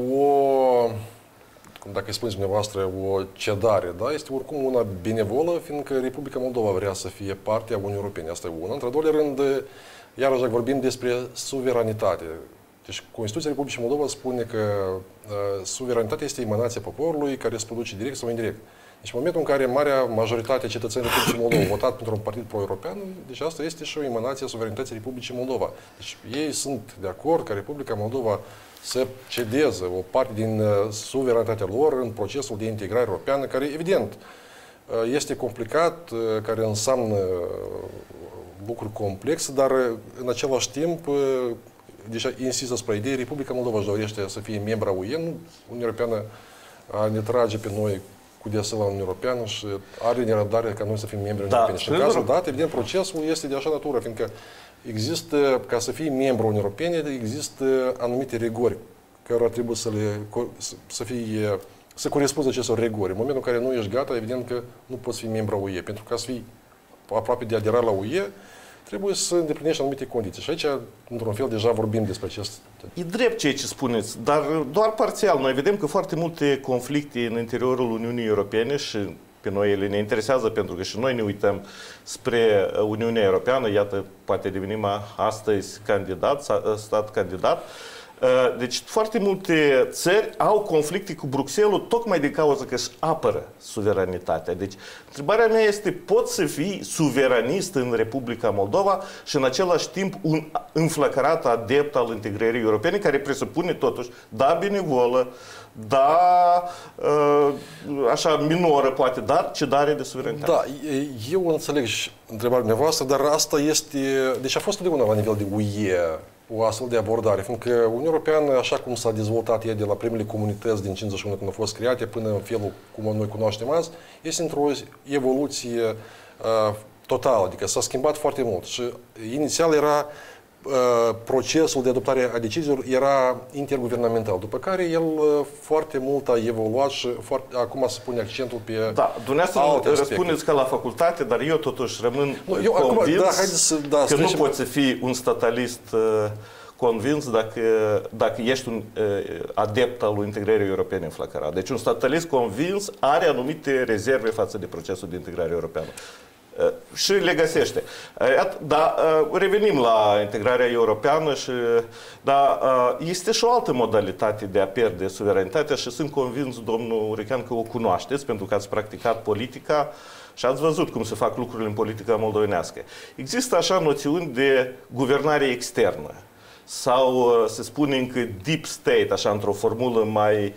dacă îi spuneți dumneavoastră, o cedare, da? Este oricum una benevolă, fiindcă Republica Moldova vrea să fie parte a Uniunii Europene. Asta e una. Într-al doilea rând, iarăși dacă vorbim despre suveranitate. Deci Constituția Republicii Moldova spune că suveranitatea este emanația poporului care se produce direct sau indirect. Deci în momentul în care marea majoritate a cetățenilor Republicii Moldova au votat pentru un partid pro-european, deci asta este și o emanație a suveranității Republicii Moldova. Deci ei sunt de acord ca Republica Moldova să cedeze o parte din suveranitatea lor în procesul de integrare europeană, care evident este complicat, care înseamnă lucruri complexe, dar în același timp deja insist asupra ideii, Republica Moldova își dorește să fie membra UE, Uniunea Europeană ne trage pe noi cu deasă la Uniunea Europeană și are nerăbdare ca noi să fim membri Uniunii Europene. Și în cazul dat, evident, procesul este de așa natură, fiindcă există, ca să fii membru Uniunii Europene, există anumite rigori care ar trebui să corespunde acestor rigori. În momentul în care nu ești gata, evident că nu poți fi membru UE. Pentru ca să fii aproape de aderare la UE, trebuie să îndeplinești anumite condiții. Și aici, într-un fel, deja vorbim despre acest... E drept ceea ce spuneți, dar doar parțial. Noi vedem că foarte multe conflicte în interiorul Uniunii Europene și pe noi ele ne interesează pentru că și noi ne uităm spre Uniunea Europeană. Iată, poate devenim astăzi stat candidat. Deci foarte multe țări au conflicte cu Bruxelles tocmai din cauza că își apără suveranitatea. Deci întrebarea mea este, poți să fii suveranist în Republica Moldova și în același timp un înflăcărat adept al integrării europene, care presupune totuși, da, benevolă, da, așa minoră poate, dar cedare de suveranitate. Da, eu înțeleg și întrebarea dumneavoastră, dar asta este, deci a fost întotdeauna la nivel de UE o astfel de abordare, fiindcă Uniunea Europeană, așa cum s-a dezvoltat ea de la primele comunități din 51 când au fost create până în felul cum noi cunoaștem azi, este într-o evoluție totală, adică s-a schimbat foarte mult și inițial era procesul de adoptare a deciziilor era interguvernamental, după care el foarte mult a evoluat și acum se pune accentul pe dumneavoastră răspundeți ca la facultate, dar eu totuși rămân convins că nu poți să fii un statalist convins dacă ești un adept al integrării europene înflăcărat. Deci un statalist convins are anumite rezerve față de procesul de integrare europeană. Și le găsește. Dar revenim la integrarea europeană și este și o altă modalitate de a pierde suveranitatea și sunt convins, domnul Urechean, că o cunoașteți pentru că ați practicat politica și ați văzut cum se fac lucrurile în politica moldovenească. Există așa noțiuni de guvernare externă sau se spune încă deep state, așa într-o formulă mai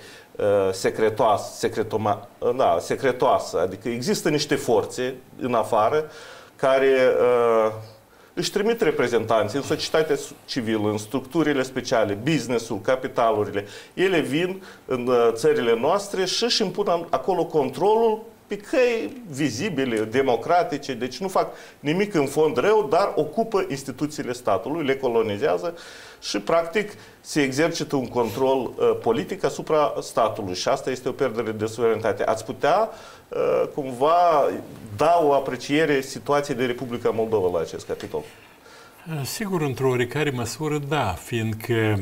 secretoasă, adică există niște forțe în afară care își trimit reprezentanți în societatea civilă, în structurile speciale, business-ul, capitalurile. Ele vin în țările noastre și își impun acolo controlul pe căi vizibile, democratice, deci nu fac nimic în fond rău, dar ocupă instituțiile statului, le colonizează și, practic, se exercită un control politic asupra statului și asta este o pierdere de suveranitate. Ați putea, cumva, da o apreciere situației de Republica Moldova la acest capitol? Sigur, într-o oricare măsură, da, fiindcă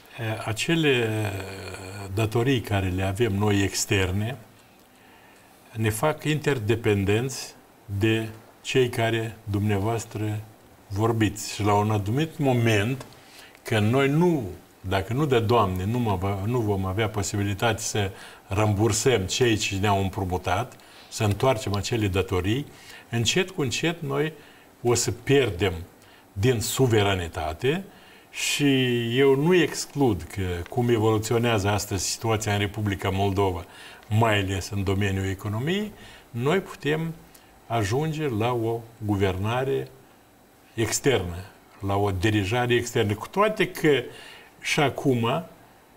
acele datorii care le avem noi externe, ne fac interdependenți de cei care dumneavoastră vorbiți. Și la un anumit moment, că noi nu, dacă nu de Doamne, nu vom avea posibilitate să rambursăm cei ce ne-au împrumutat, să întoarcem acele datorii, încet cu încet noi o să pierdem din suveranitate și eu nu exclud că, cum evoluționează astăzi situația în Republica Moldova, mai ales în domeniul economiei, noi putem ajunge la o guvernare externă, la o dirijare externă. Cu toate că și acum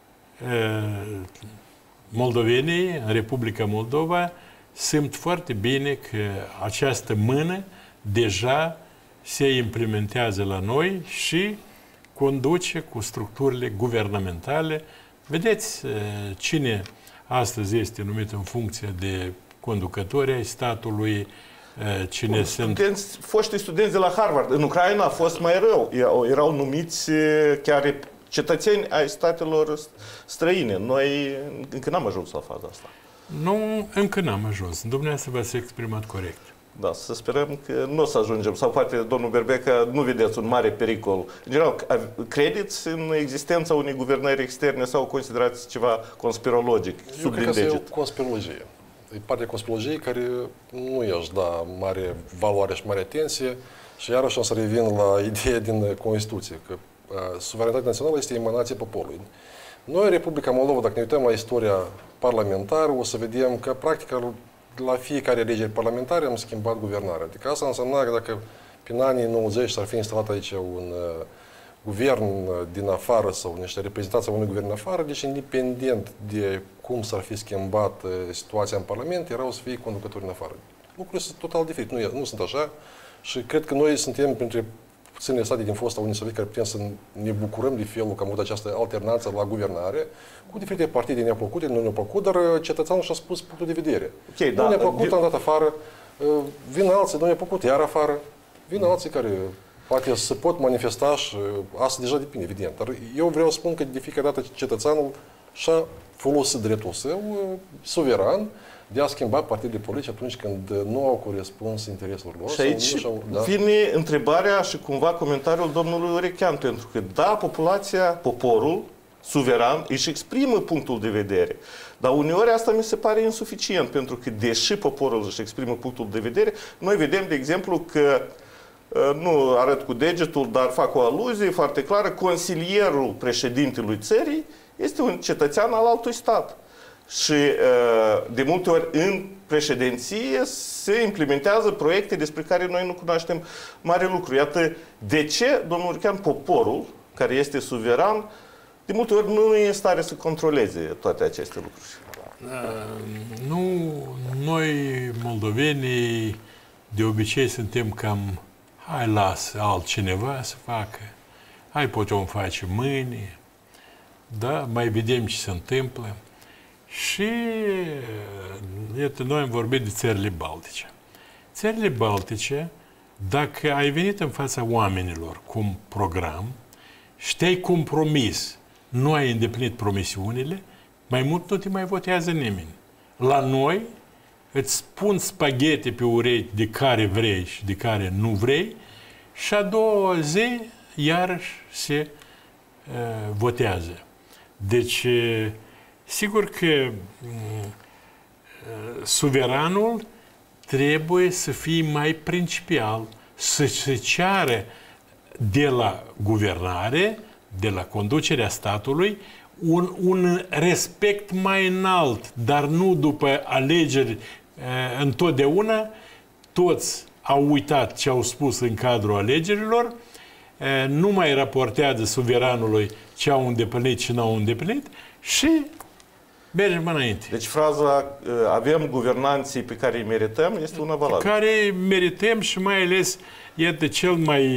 moldovenii în Republica Moldova simt foarte bine că această mână deja se implementează la noi și conduce cu structurile guvernamentale. Vedeți cine astăzi este numit în funcție de conducători ai statului, cine sunt... Foștii studenți de la Harvard. În Ucraina a fost mai rău. Erau numiți chiar cetățeni ai statelor străine. Noi încă n-am ajuns la faza asta. Nu, încă n-am ajuns. Dumneavoastră v-ați exprimat corect. Da, să sperăm că nu o să ajungem. Sau poate, domnul Berbecă, nu vedeți un mare pericol. În general, credeți în existența unei guvernări externe sau considerați ceva conspirologic? Eu cred că e o conspirologie. E partea conspirologiei care nu i-aș da mare valoare și mare atenție și iarăși o să revin la ideea din Constituție, că suveranitatea națională este emanație poporului. Noi, în Republica Moldova, dacă ne uităm la istoria parlamentară, o să vedem că, practic, la fiecare alegeri parlamentare am schimbat guvernarea. Adică asta înseamnă că dacă prin anii 90 s-ar fi instalat aici un guvern din afară sau niște reprezentanți ai unui guvern afară, deci independent de cum s-ar fi schimbat situația în Parlament, erau să fie conducători în afară. Lucrurile sunt total diferite, nu sunt așa și cred că noi suntem printre puținele state din fosta Uniunii Sovietice care putem să ne bucurăm de felul că am avut această alternanță la guvernare, cu diferite partide ne-au plăcut, nu ne-au plăcut, dar cetățeanul și-a spus punctul de vedere. Okay, nu ne-a plăcut, am dat afară, vin alții, nu ne-a plăcut, iar afară, vin alții care poate se pot manifesta și asta deja depinde, evident. Dar eu vreau să spun că de fiecare dată cetățeanul și-a folosit dreptul său suveran de a schimba partidele politice atunci când nu au corespuns intereselor lor. Și aici vine întrebarea și cumva comentariul domnului Urechean, pentru că da, populația, poporul suveran își exprimă punctul de vedere. Dar uneori asta mi se pare insuficient, pentru că deși poporul își exprimă punctul de vedere, noi vedem, de exemplu, că nu arăt cu degetul, dar fac o aluzie foarte clară, consilierul președintelui țării este un cetățean al altui stat. Și de multe ori în președinție se implementează proiecte despre care noi nu cunoaștem mare lucru. Iată de ce, domnul Urchean, poporul, care este suveran, de multe ori nu e în stare să controleze toate aceste lucruri. Nu, noi, moldovenii, de obicei suntem cam, hai, lasă altcineva să facă, hai, putem face mâine, da, mai vedem ce se întâmplă. Și, iată, noi am vorbit de țările Baltice. Țările Baltice, dacă ai venit în fața oamenilor cu un program și te-ai compromis, nu ai îndeplinit promisiunile, mai mult nu te mai votează nimeni. La noi îți pun spaghete pe urechi de care vrei și de care nu vrei și a doua zi iarăși se votează. Deci, sigur că suveranul trebuie să fie mai principial, să se ceară de la guvernare, de la conducerea statului, un respect mai înalt, dar nu după alegeri întotdeauna. Toți au uitat ce au spus în cadrul alegerilor, nu mai raportează suveranului ce au îndeplinit și n-au îndeplinit și mergem înainte. Deci fraza avem guvernanții pe care îi merităm este una valabilă. Pe care îi merităm și mai ales, iată, cel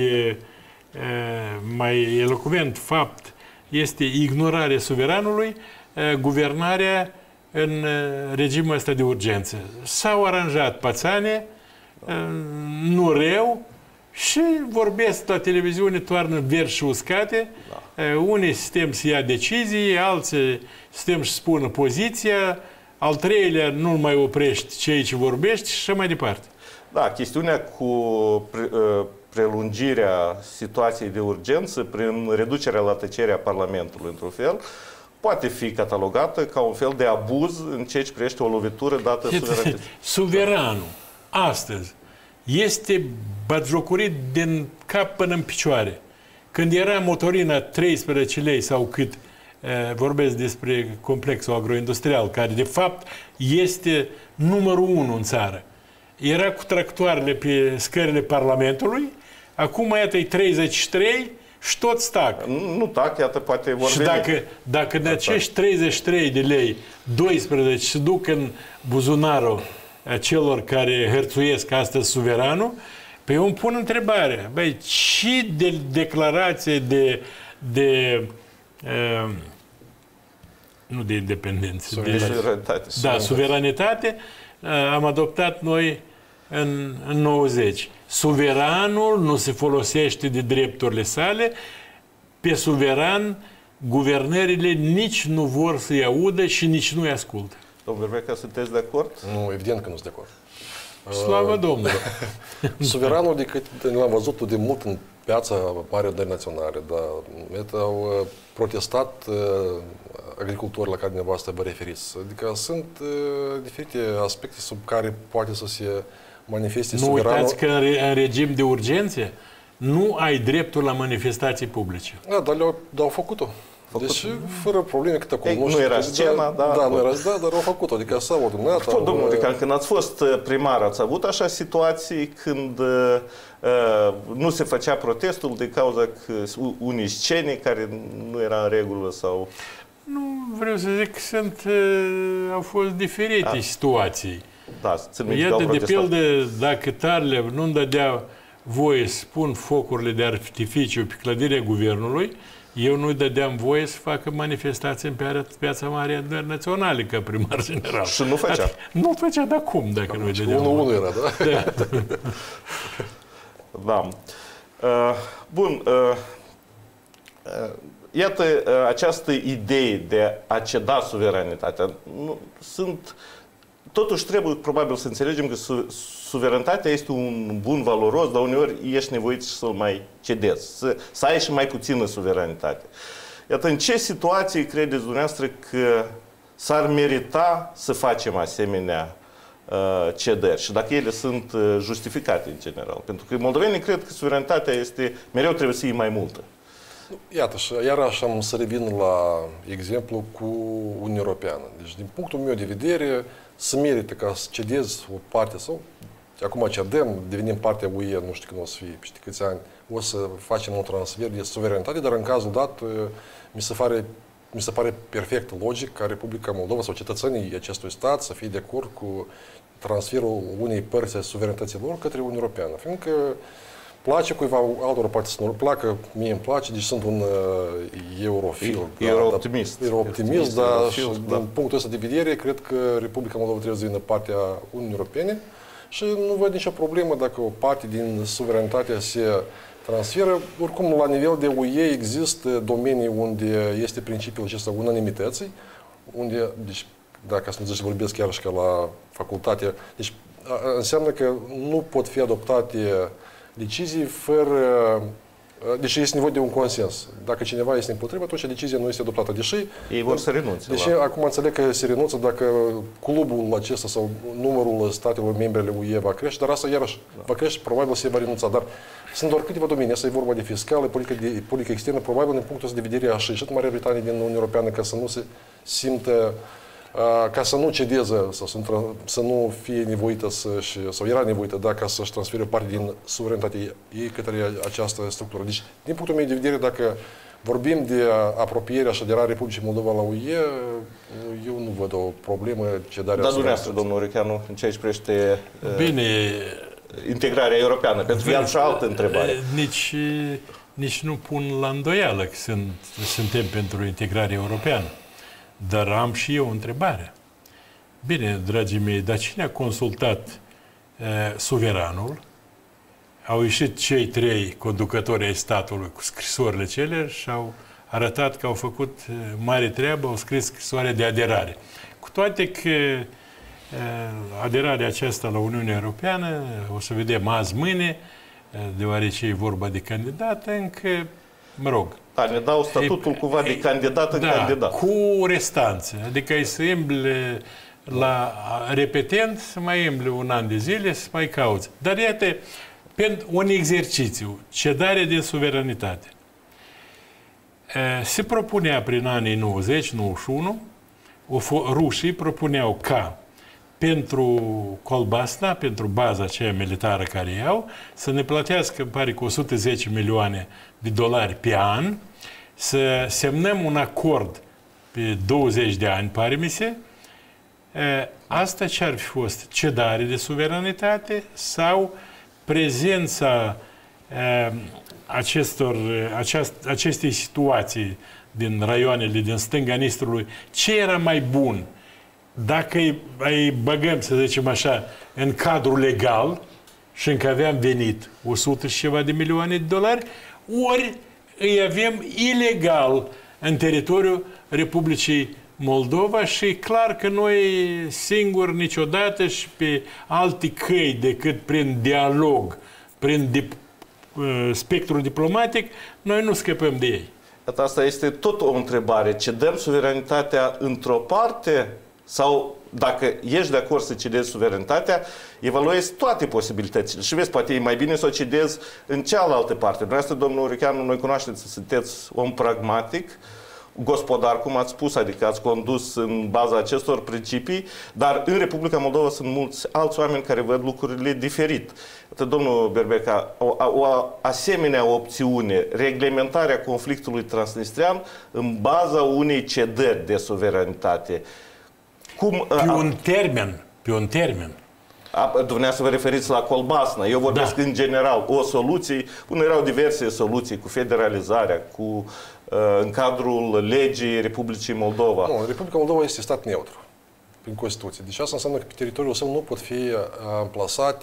mai elocvent fapt este ignorarea suveranului, guvernarea în regimul ăsta de urgență. S-au aranjat pățane, nu rău, și vorbesc la televiziune, toarnă verzi și uscate. Da. Unii sistem să ia decizii, alții sistem să spună poziția, al treilea nu mai oprești cei ce vorbești și așa mai departe. Da, chestiunea cu prelungirea situației de urgență prin reducerea la tăcere a Parlamentului, într-un fel, poate fi catalogată ca un fel de abuz în ceea ce privește o lovitură dată suveranității. Suveranul, astăzi, este batjocorit din cap până în picioare. Când era motorina 13 lei sau cât, vorbesc despre complexul agroindustrial, care de fapt este numărul 1 în țară. Era cu tractoarele pe scările Parlamentului, acum iată e 33 și tot stac. Nu tac, iată, poate vor veni. Și dacă de acești 33 de lei, 12 se duc în buzunarul celor care hărțuiesc astăzi suveranul, păi eu îmi pun întrebarea, băi, ce de declarație nu de independență, suveranitate am adoptat noi în 90. Suveranul nu se folosește de drepturile sale, pe suveran guvernările nici nu vor să-i audă și nici nu-i ascultă. Domnul Berbeca, sunteți de acord? Nu, evident că nu sunt de acord. Slavă Domnului! Suveranul, de cât l-am văzut de mult în piața marilor naționale, dar au protestat agricultorii la care dumneavoastră vă referiți. Adică sunt diferite aspecte sub care poate să se manifeste suveranul. Nu uitați că în regim de urgențe nu ai dreptul la manifestații publice. Da, dar au făcut-o. Deci, fără probleme, cât acolo. Nu era scena, dar... Da, nu era scena, dar au făcut-o. Adică s-au adunat. Domnul Rican, când ați fost primar, ați avut așa situații când nu se făcea protestul de cauza că unii scene care nu era în regulă sau... Nu vreau să zic că au fost diferite situații. Da, iată, de pildă, dacă Tarlev nu-mi dădea voie să pun focurile de artificiu pe clădirea guvernului, eu nu-i dădeam voie să facă manifestații în Piața Mare Națională ca primar general. Și nu făcea? Nu făcea, dar cum, dacă nu-i dădeam voie? Unul era, da? Da. Bun. Iată, această idee de a ceda suveranitatea, totuși trebuie probabil să înțelegem că suveranitatea este un bun valoros, dar uneori ești nevoit să-l mai cedezi, să ai și mai puțină suveranitate. Iată, în ce situații credeți dumneavoastră că s-ar merita să facem asemenea cedări și dacă ele sunt justificate în general? Pentru că moldovenii cred că suveranitatea mereu trebuie să fie mai multă. Iată, și iarăși am să revin la exemplu cu Uniunea Europeană. Deci, din punctul meu de vedere, să merită ca să cedezi o parte sau, acum cedem, devenim partea UE, nu știu când o să fie, peste câți ani, o să facem un transfer de suveranitate, dar în cazul dat, mi se pare perfect logic ca Republica Moldova sau cetățenii acestui stat să fie de acord cu transferul unei părți a suveranității lor către Uniunea Europeană. Fiindcă place cuiva, altora poate să nu-l placă, mie îmi place, deci sunt un eurofil. Euro-optimist. Euro-optimist, dar din punctul ăsta de vedere, cred că Republica Moldova trebuie să devină partea Uniunii Europene și nu văd nicio problemă dacă o parte din suveranitate se transferă. Oricum, la nivel de UE există domenii unde este principiul acesta unanimității, unde, deci, dacă să nu zic să vorbesc chiar și ca la facultate, deci înseamnă că nu pot fi adoptate decizii fără... Deci este nevoie de un consens. Dacă cineva este împotrivă, atunci decizia nu este adoptată. Deși... Ei vor să renunțe. Deși acum înțeleg că se renunță dacă clubul acesta sau numărul statelor membre ale UE va crește, dar asta iarăși va crește, probabil se va renunța. Dar sunt doar câteva domenii. Asta e vorba de fiscală, politică externă, probabil din punctul ăsta de vedere așa ieșit Marea Britanie din Uniunea Europeană ca să nu se simtă ca să nu cedeze sau să nu fie nevoită sau era nevoită, ca să-și transfere parte din suveranitatea ei către această structură. Deci, din punctul meu de vedere, dacă vorbim de apropierea și aderarea Republicii Moldova la UE, eu nu văd o problemă cedarea. Dar dumneavoastră, domnul Orecheanu, în ceea ce privește integrarea europeană, pentru că am și altă întrebare. Nici nu pun la îndoială că suntem pentru integrare europeană. Dar am și eu o întrebare. Bine, dragii mei, dar cine a consultat suveranul? Au ieșit cei 3 conducători ai statului cu scrisorile cele și au arătat că au făcut mare treabă, au scris scrisoarea de aderare. Cu toate că aderarea aceasta la Uniunea Europeană, o să vedem azi, mâine, deoarece e vorba de candidat, încă, mă rog... Da, ne dau statutul cumva de candidat în candidat. Cu restanțe. Adică îi să îmble la repetent, să mai îmble un an de zile, să mai cauți. Dar iată, pentru un exercițiu, cedare de suveranitate. Se propunea prin anii 90-91, rușii propuneau ca pentru Colbasna, pentru baza aceea militară care iau, să ne plătească, îmi pare, cu 110 milioane de dolari pe an, să semnăm un acord pe 20 de ani, pare mi se. Asta ce ar fi fost? Cedare de suveranitate sau prezența acestei situații din raioanele din stânga Nistrului? Ce era mai bun? Dacă îi băgăm, să zicem așa, în cadrul legal și încă aveam venit 100 și ceva de milioane de dolari, ori îi avem ilegal în teritoriul Republicii Moldova și e clar că noi singuri niciodată și pe alte căi decât prin dialog, prin spectrul diplomatic, noi nu scăpăm de ei. Asta este tot o întrebare. Cedăm suveranitatea într-o parte sau dacă ești de acord să cedezi suveranitatea, evaluezi toate posibilitățile. Și vezi, poate e mai bine să o cedezi în cealaltă parte. Dumneavoastră, domnul Urecheanu, noi cunoașteți să sunteți om pragmatic, gospodar, cum ați spus, adică ați condus în baza acestor principii, dar în Republica Moldova sunt mulți alți oameni care văd lucrurile diferit. Domnul Berbeca, o asemenea opțiune, reglementarea conflictului transnistrian în baza unei cedări de suveranitate. Pe un termen. Dumneavoastră vă referiți la Colbasna. Eu vorbesc în general. O soluție, erau diverse soluții cu federalizarea, cu în cadrul legii Republicii Moldova. Nu, Republica Moldova este stat neutru prin Constituție. Deci asta înseamnă că pe teritoriul său nu pot fi amplasate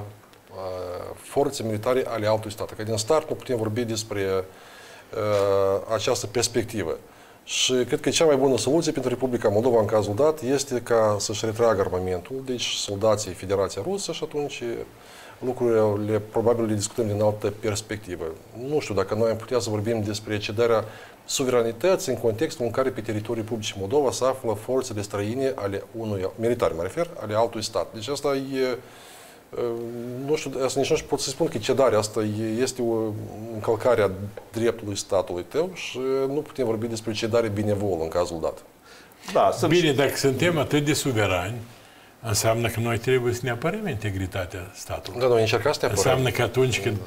forțe militare ale altui stat. Că din start nu putem vorbi despre această perspectivă. Și cred că cea mai bună soluție pentru Republica Moldova în cazul dat este ca să-și retragă armamentul, deci soldații Federația Rusă, și atunci lucrurile probabil le discutăm din altă perspectivă. Nu știu dacă noi am putea să vorbim despre cedarea suveranității în contextul în care pe teritoriul Republicii Moldova se află forțele străine ale unui, militare mă refer, ale altui stat. Deci asta e, nu știu, asta nici nu pot să spun că cedarea asta este o încălcare a dreptului statului tău și nu putem vorbi despre cedare benevolă în cazul dat. Da, bine, dacă suntem atât de suverani, înseamnă că noi trebuie să ne apărăm integritatea statului. Da, noi încercăm să ne apărăm. Înseamnă că atunci când...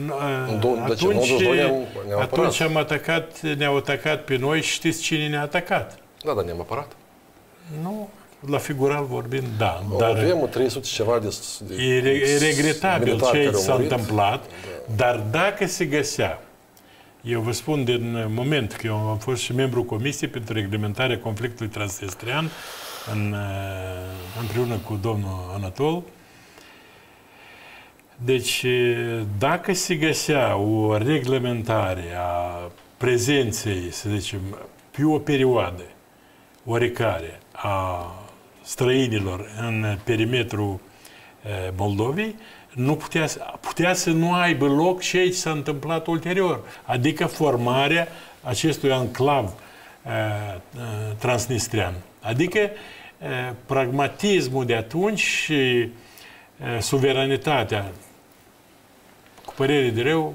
Atunci ne-au atacat pe noi și știți cine ne-a atacat? Da, dar ne-am apărat. Nu, la figural vorbind, da. Dar avem 300 ceva de e regretabil ce s-a întâmplat, dar dacă se găsea, eu vă spun din moment că eu am fost și membru Comisiei pentru reglementarea conflictului transnistrian împreună cu domnul Anatol. Deci, dacă se găsea o reglementare a prezenței, să zicem, pe o perioadă oarecare a străinilor în perimetrul Moldovei, nu putea să nu aibă loc ce s-a întâmplat ulterior, adică formarea acestui anclav transnistrian. Adică pragmatismul de atunci și suveranitatea, cu părere de rău.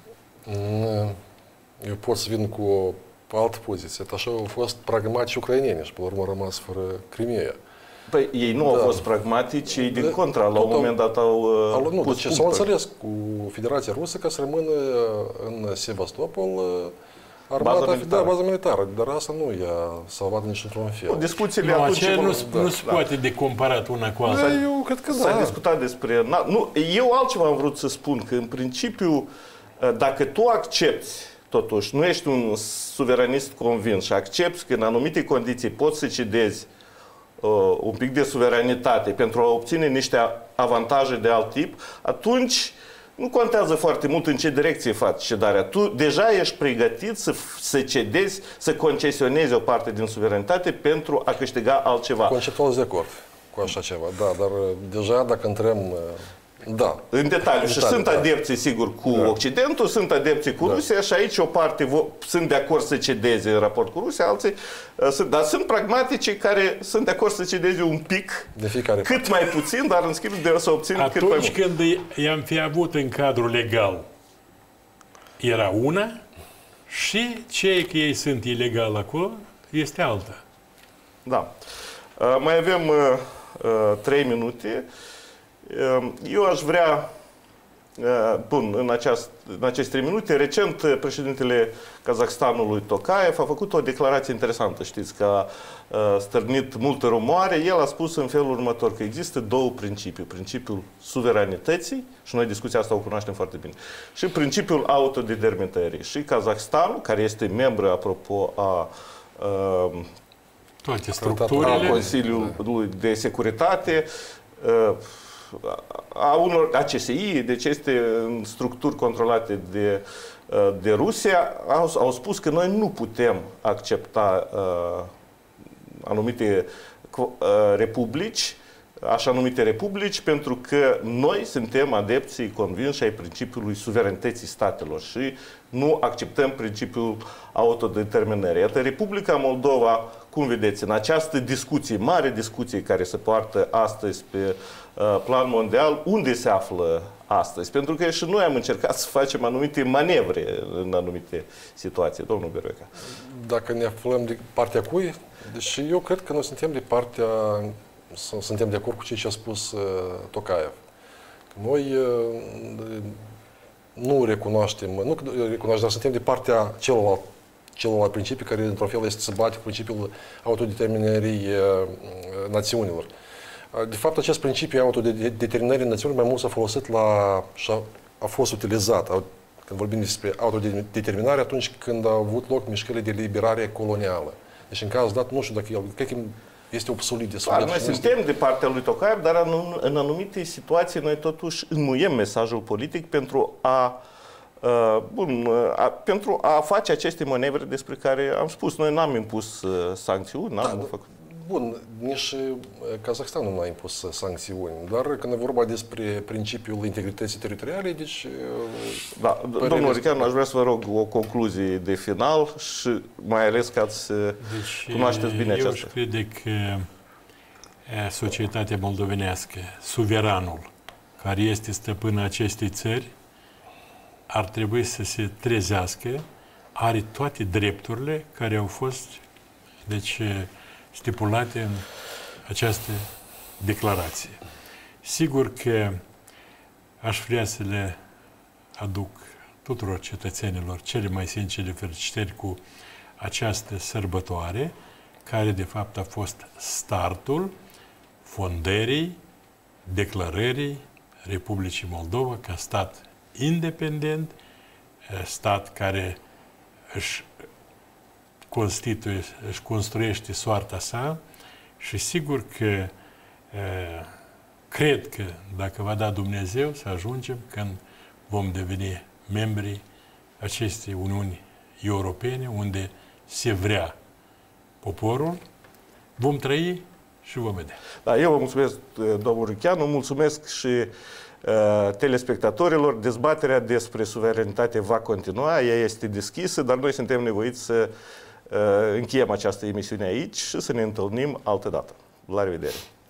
Eu pot să vin cu o altă poziție. Așa au fost pragmatici ucraineni și, pe urmă, au rămas fără Crimea. Păi ei nu au fost pragmatici, ei din contra, la un moment dat au nu, deci s-au înțeles cu Federația Rusă ca să rămână în Sevastopol baza militară, dar asta nu i-a salvat nici într-un fel. Discuțiile atunci... Nu se poate de comparat una cu alta. Eu cred că s-a discutat despre... Eu altceva am vrut să spun, că în principiu, dacă tu accepti, totuși, nu ești un suveranist convins și accepti că în anumite condiții poți să cedezi un pic de suveranitate pentru a obține niște avantaje de alt tip, atunci nu contează foarte mult în ce direcție faci cedarea. Tu deja ești pregătit să cedezi, să concesionezi o parte din suveranitate pentru a câștiga altceva. Conceptual de acord cu așa ceva, da, dar deja dacă intrăm, da. În detaliu. Și sunt adepții, sigur, cu Occidentul, sunt adepții cu Rusia și aici o parte sunt de acord să cedeze în raport cu Rusia, alții dar sunt pragmatici care sunt de acord să cedeze un pic, de fiecare cât mai puțin, dar în schimb de să obțin cât mai mult. Atunci când i-am fi avut în cadrul legal, era una și cei că ei sunt ilegal acolo, este alta. Da. Mai avem 3 minute. Eu aș vrea, în aceste 3 minute, recent președintele Kazahstanului Tokayev a făcut o declarație interesantă, știți, că a stârnit multă rumoare. El a spus în felul următor, că există două principii. Principiul suveranității, și noi discuția asta o cunoaștem foarte bine, și principiul autodeterminării. Și Kazahstanul, care este membru, apropo, a toate structurile, Consiliului de Securitate, a unor ACSI, deci este în structuri controlate de Rusia, au spus că noi nu putem accepta anumite republici, așa numite republici, pentru că noi suntem adepții convinși ai principiului suveranității statelor și nu acceptăm principiul autodeterminării. Iată, Republica Moldova, cum vedeți, în această discuție, mare discuție care se poartă astăzi pe plan mondial, unde se află astăzi? Pentru că și noi am încercat să facem anumite manevre în anumite situații. Domnul Beroica. Dacă ne aflăm de partea cui, deci eu cred că noi suntem de partea, suntem de acord cu ce a spus Tokayev. Noi nu recunoaștem, dar suntem de partea celălalt principiu, care într-un fel este să bate principiul autodeterminării națiunilor. De fapt, acest principiu autodeterminării națiunilor mai mult s-a folosit a fost utilizat, când vorbim despre autodeterminare, atunci când au avut loc mișcările de liberare colonială. Deci, în cazul dat, nu știu dacă el, cred că este obsolet de subiect. Noi suntem de partea lui Tokayev, dar în anumite situații noi totuși înmuiem mesajul politic pentru pentru a face aceste manevre despre care am spus. Noi n-am impus sancțiuni, n-am făcut. Bun, nici Kazahstanul n-a impus sancțiuni, dar când e vorba despre principiul integrității teritoriale, deci... Da, domnul Richeanu, aș vrea să vă rog o concluzie de final și mai ales că ați cunoașteți bine aceasta. Eu cred că societatea moldovenească, suveranul, care este stăpânul acestei țări, ar trebui să se trezească, are toate drepturile care au fost, stipulate în această declarație. Sigur că aș vrea să le aduc tuturor cetățenilor cele mai sincere felicitări cu această sărbătoare, care de fapt a fost startul fondării, declarării Republicii Moldova ca stat independent, stat care își construiește soarta sa și sigur că cred că dacă va da Dumnezeu să ajungem când vom deveni membri acestei Uniuni Europene, unde se vrea poporul, vom trăi și vom vedea. Da, eu vă mulțumesc, domnul Richeanu, mulțumesc și telespectatorilor. Dezbaterea despre suveranitate va continua, ea este deschisă, dar noi suntem nevoiți să încheiem această emisiune aici și să ne întâlnim altă dată. La revedere!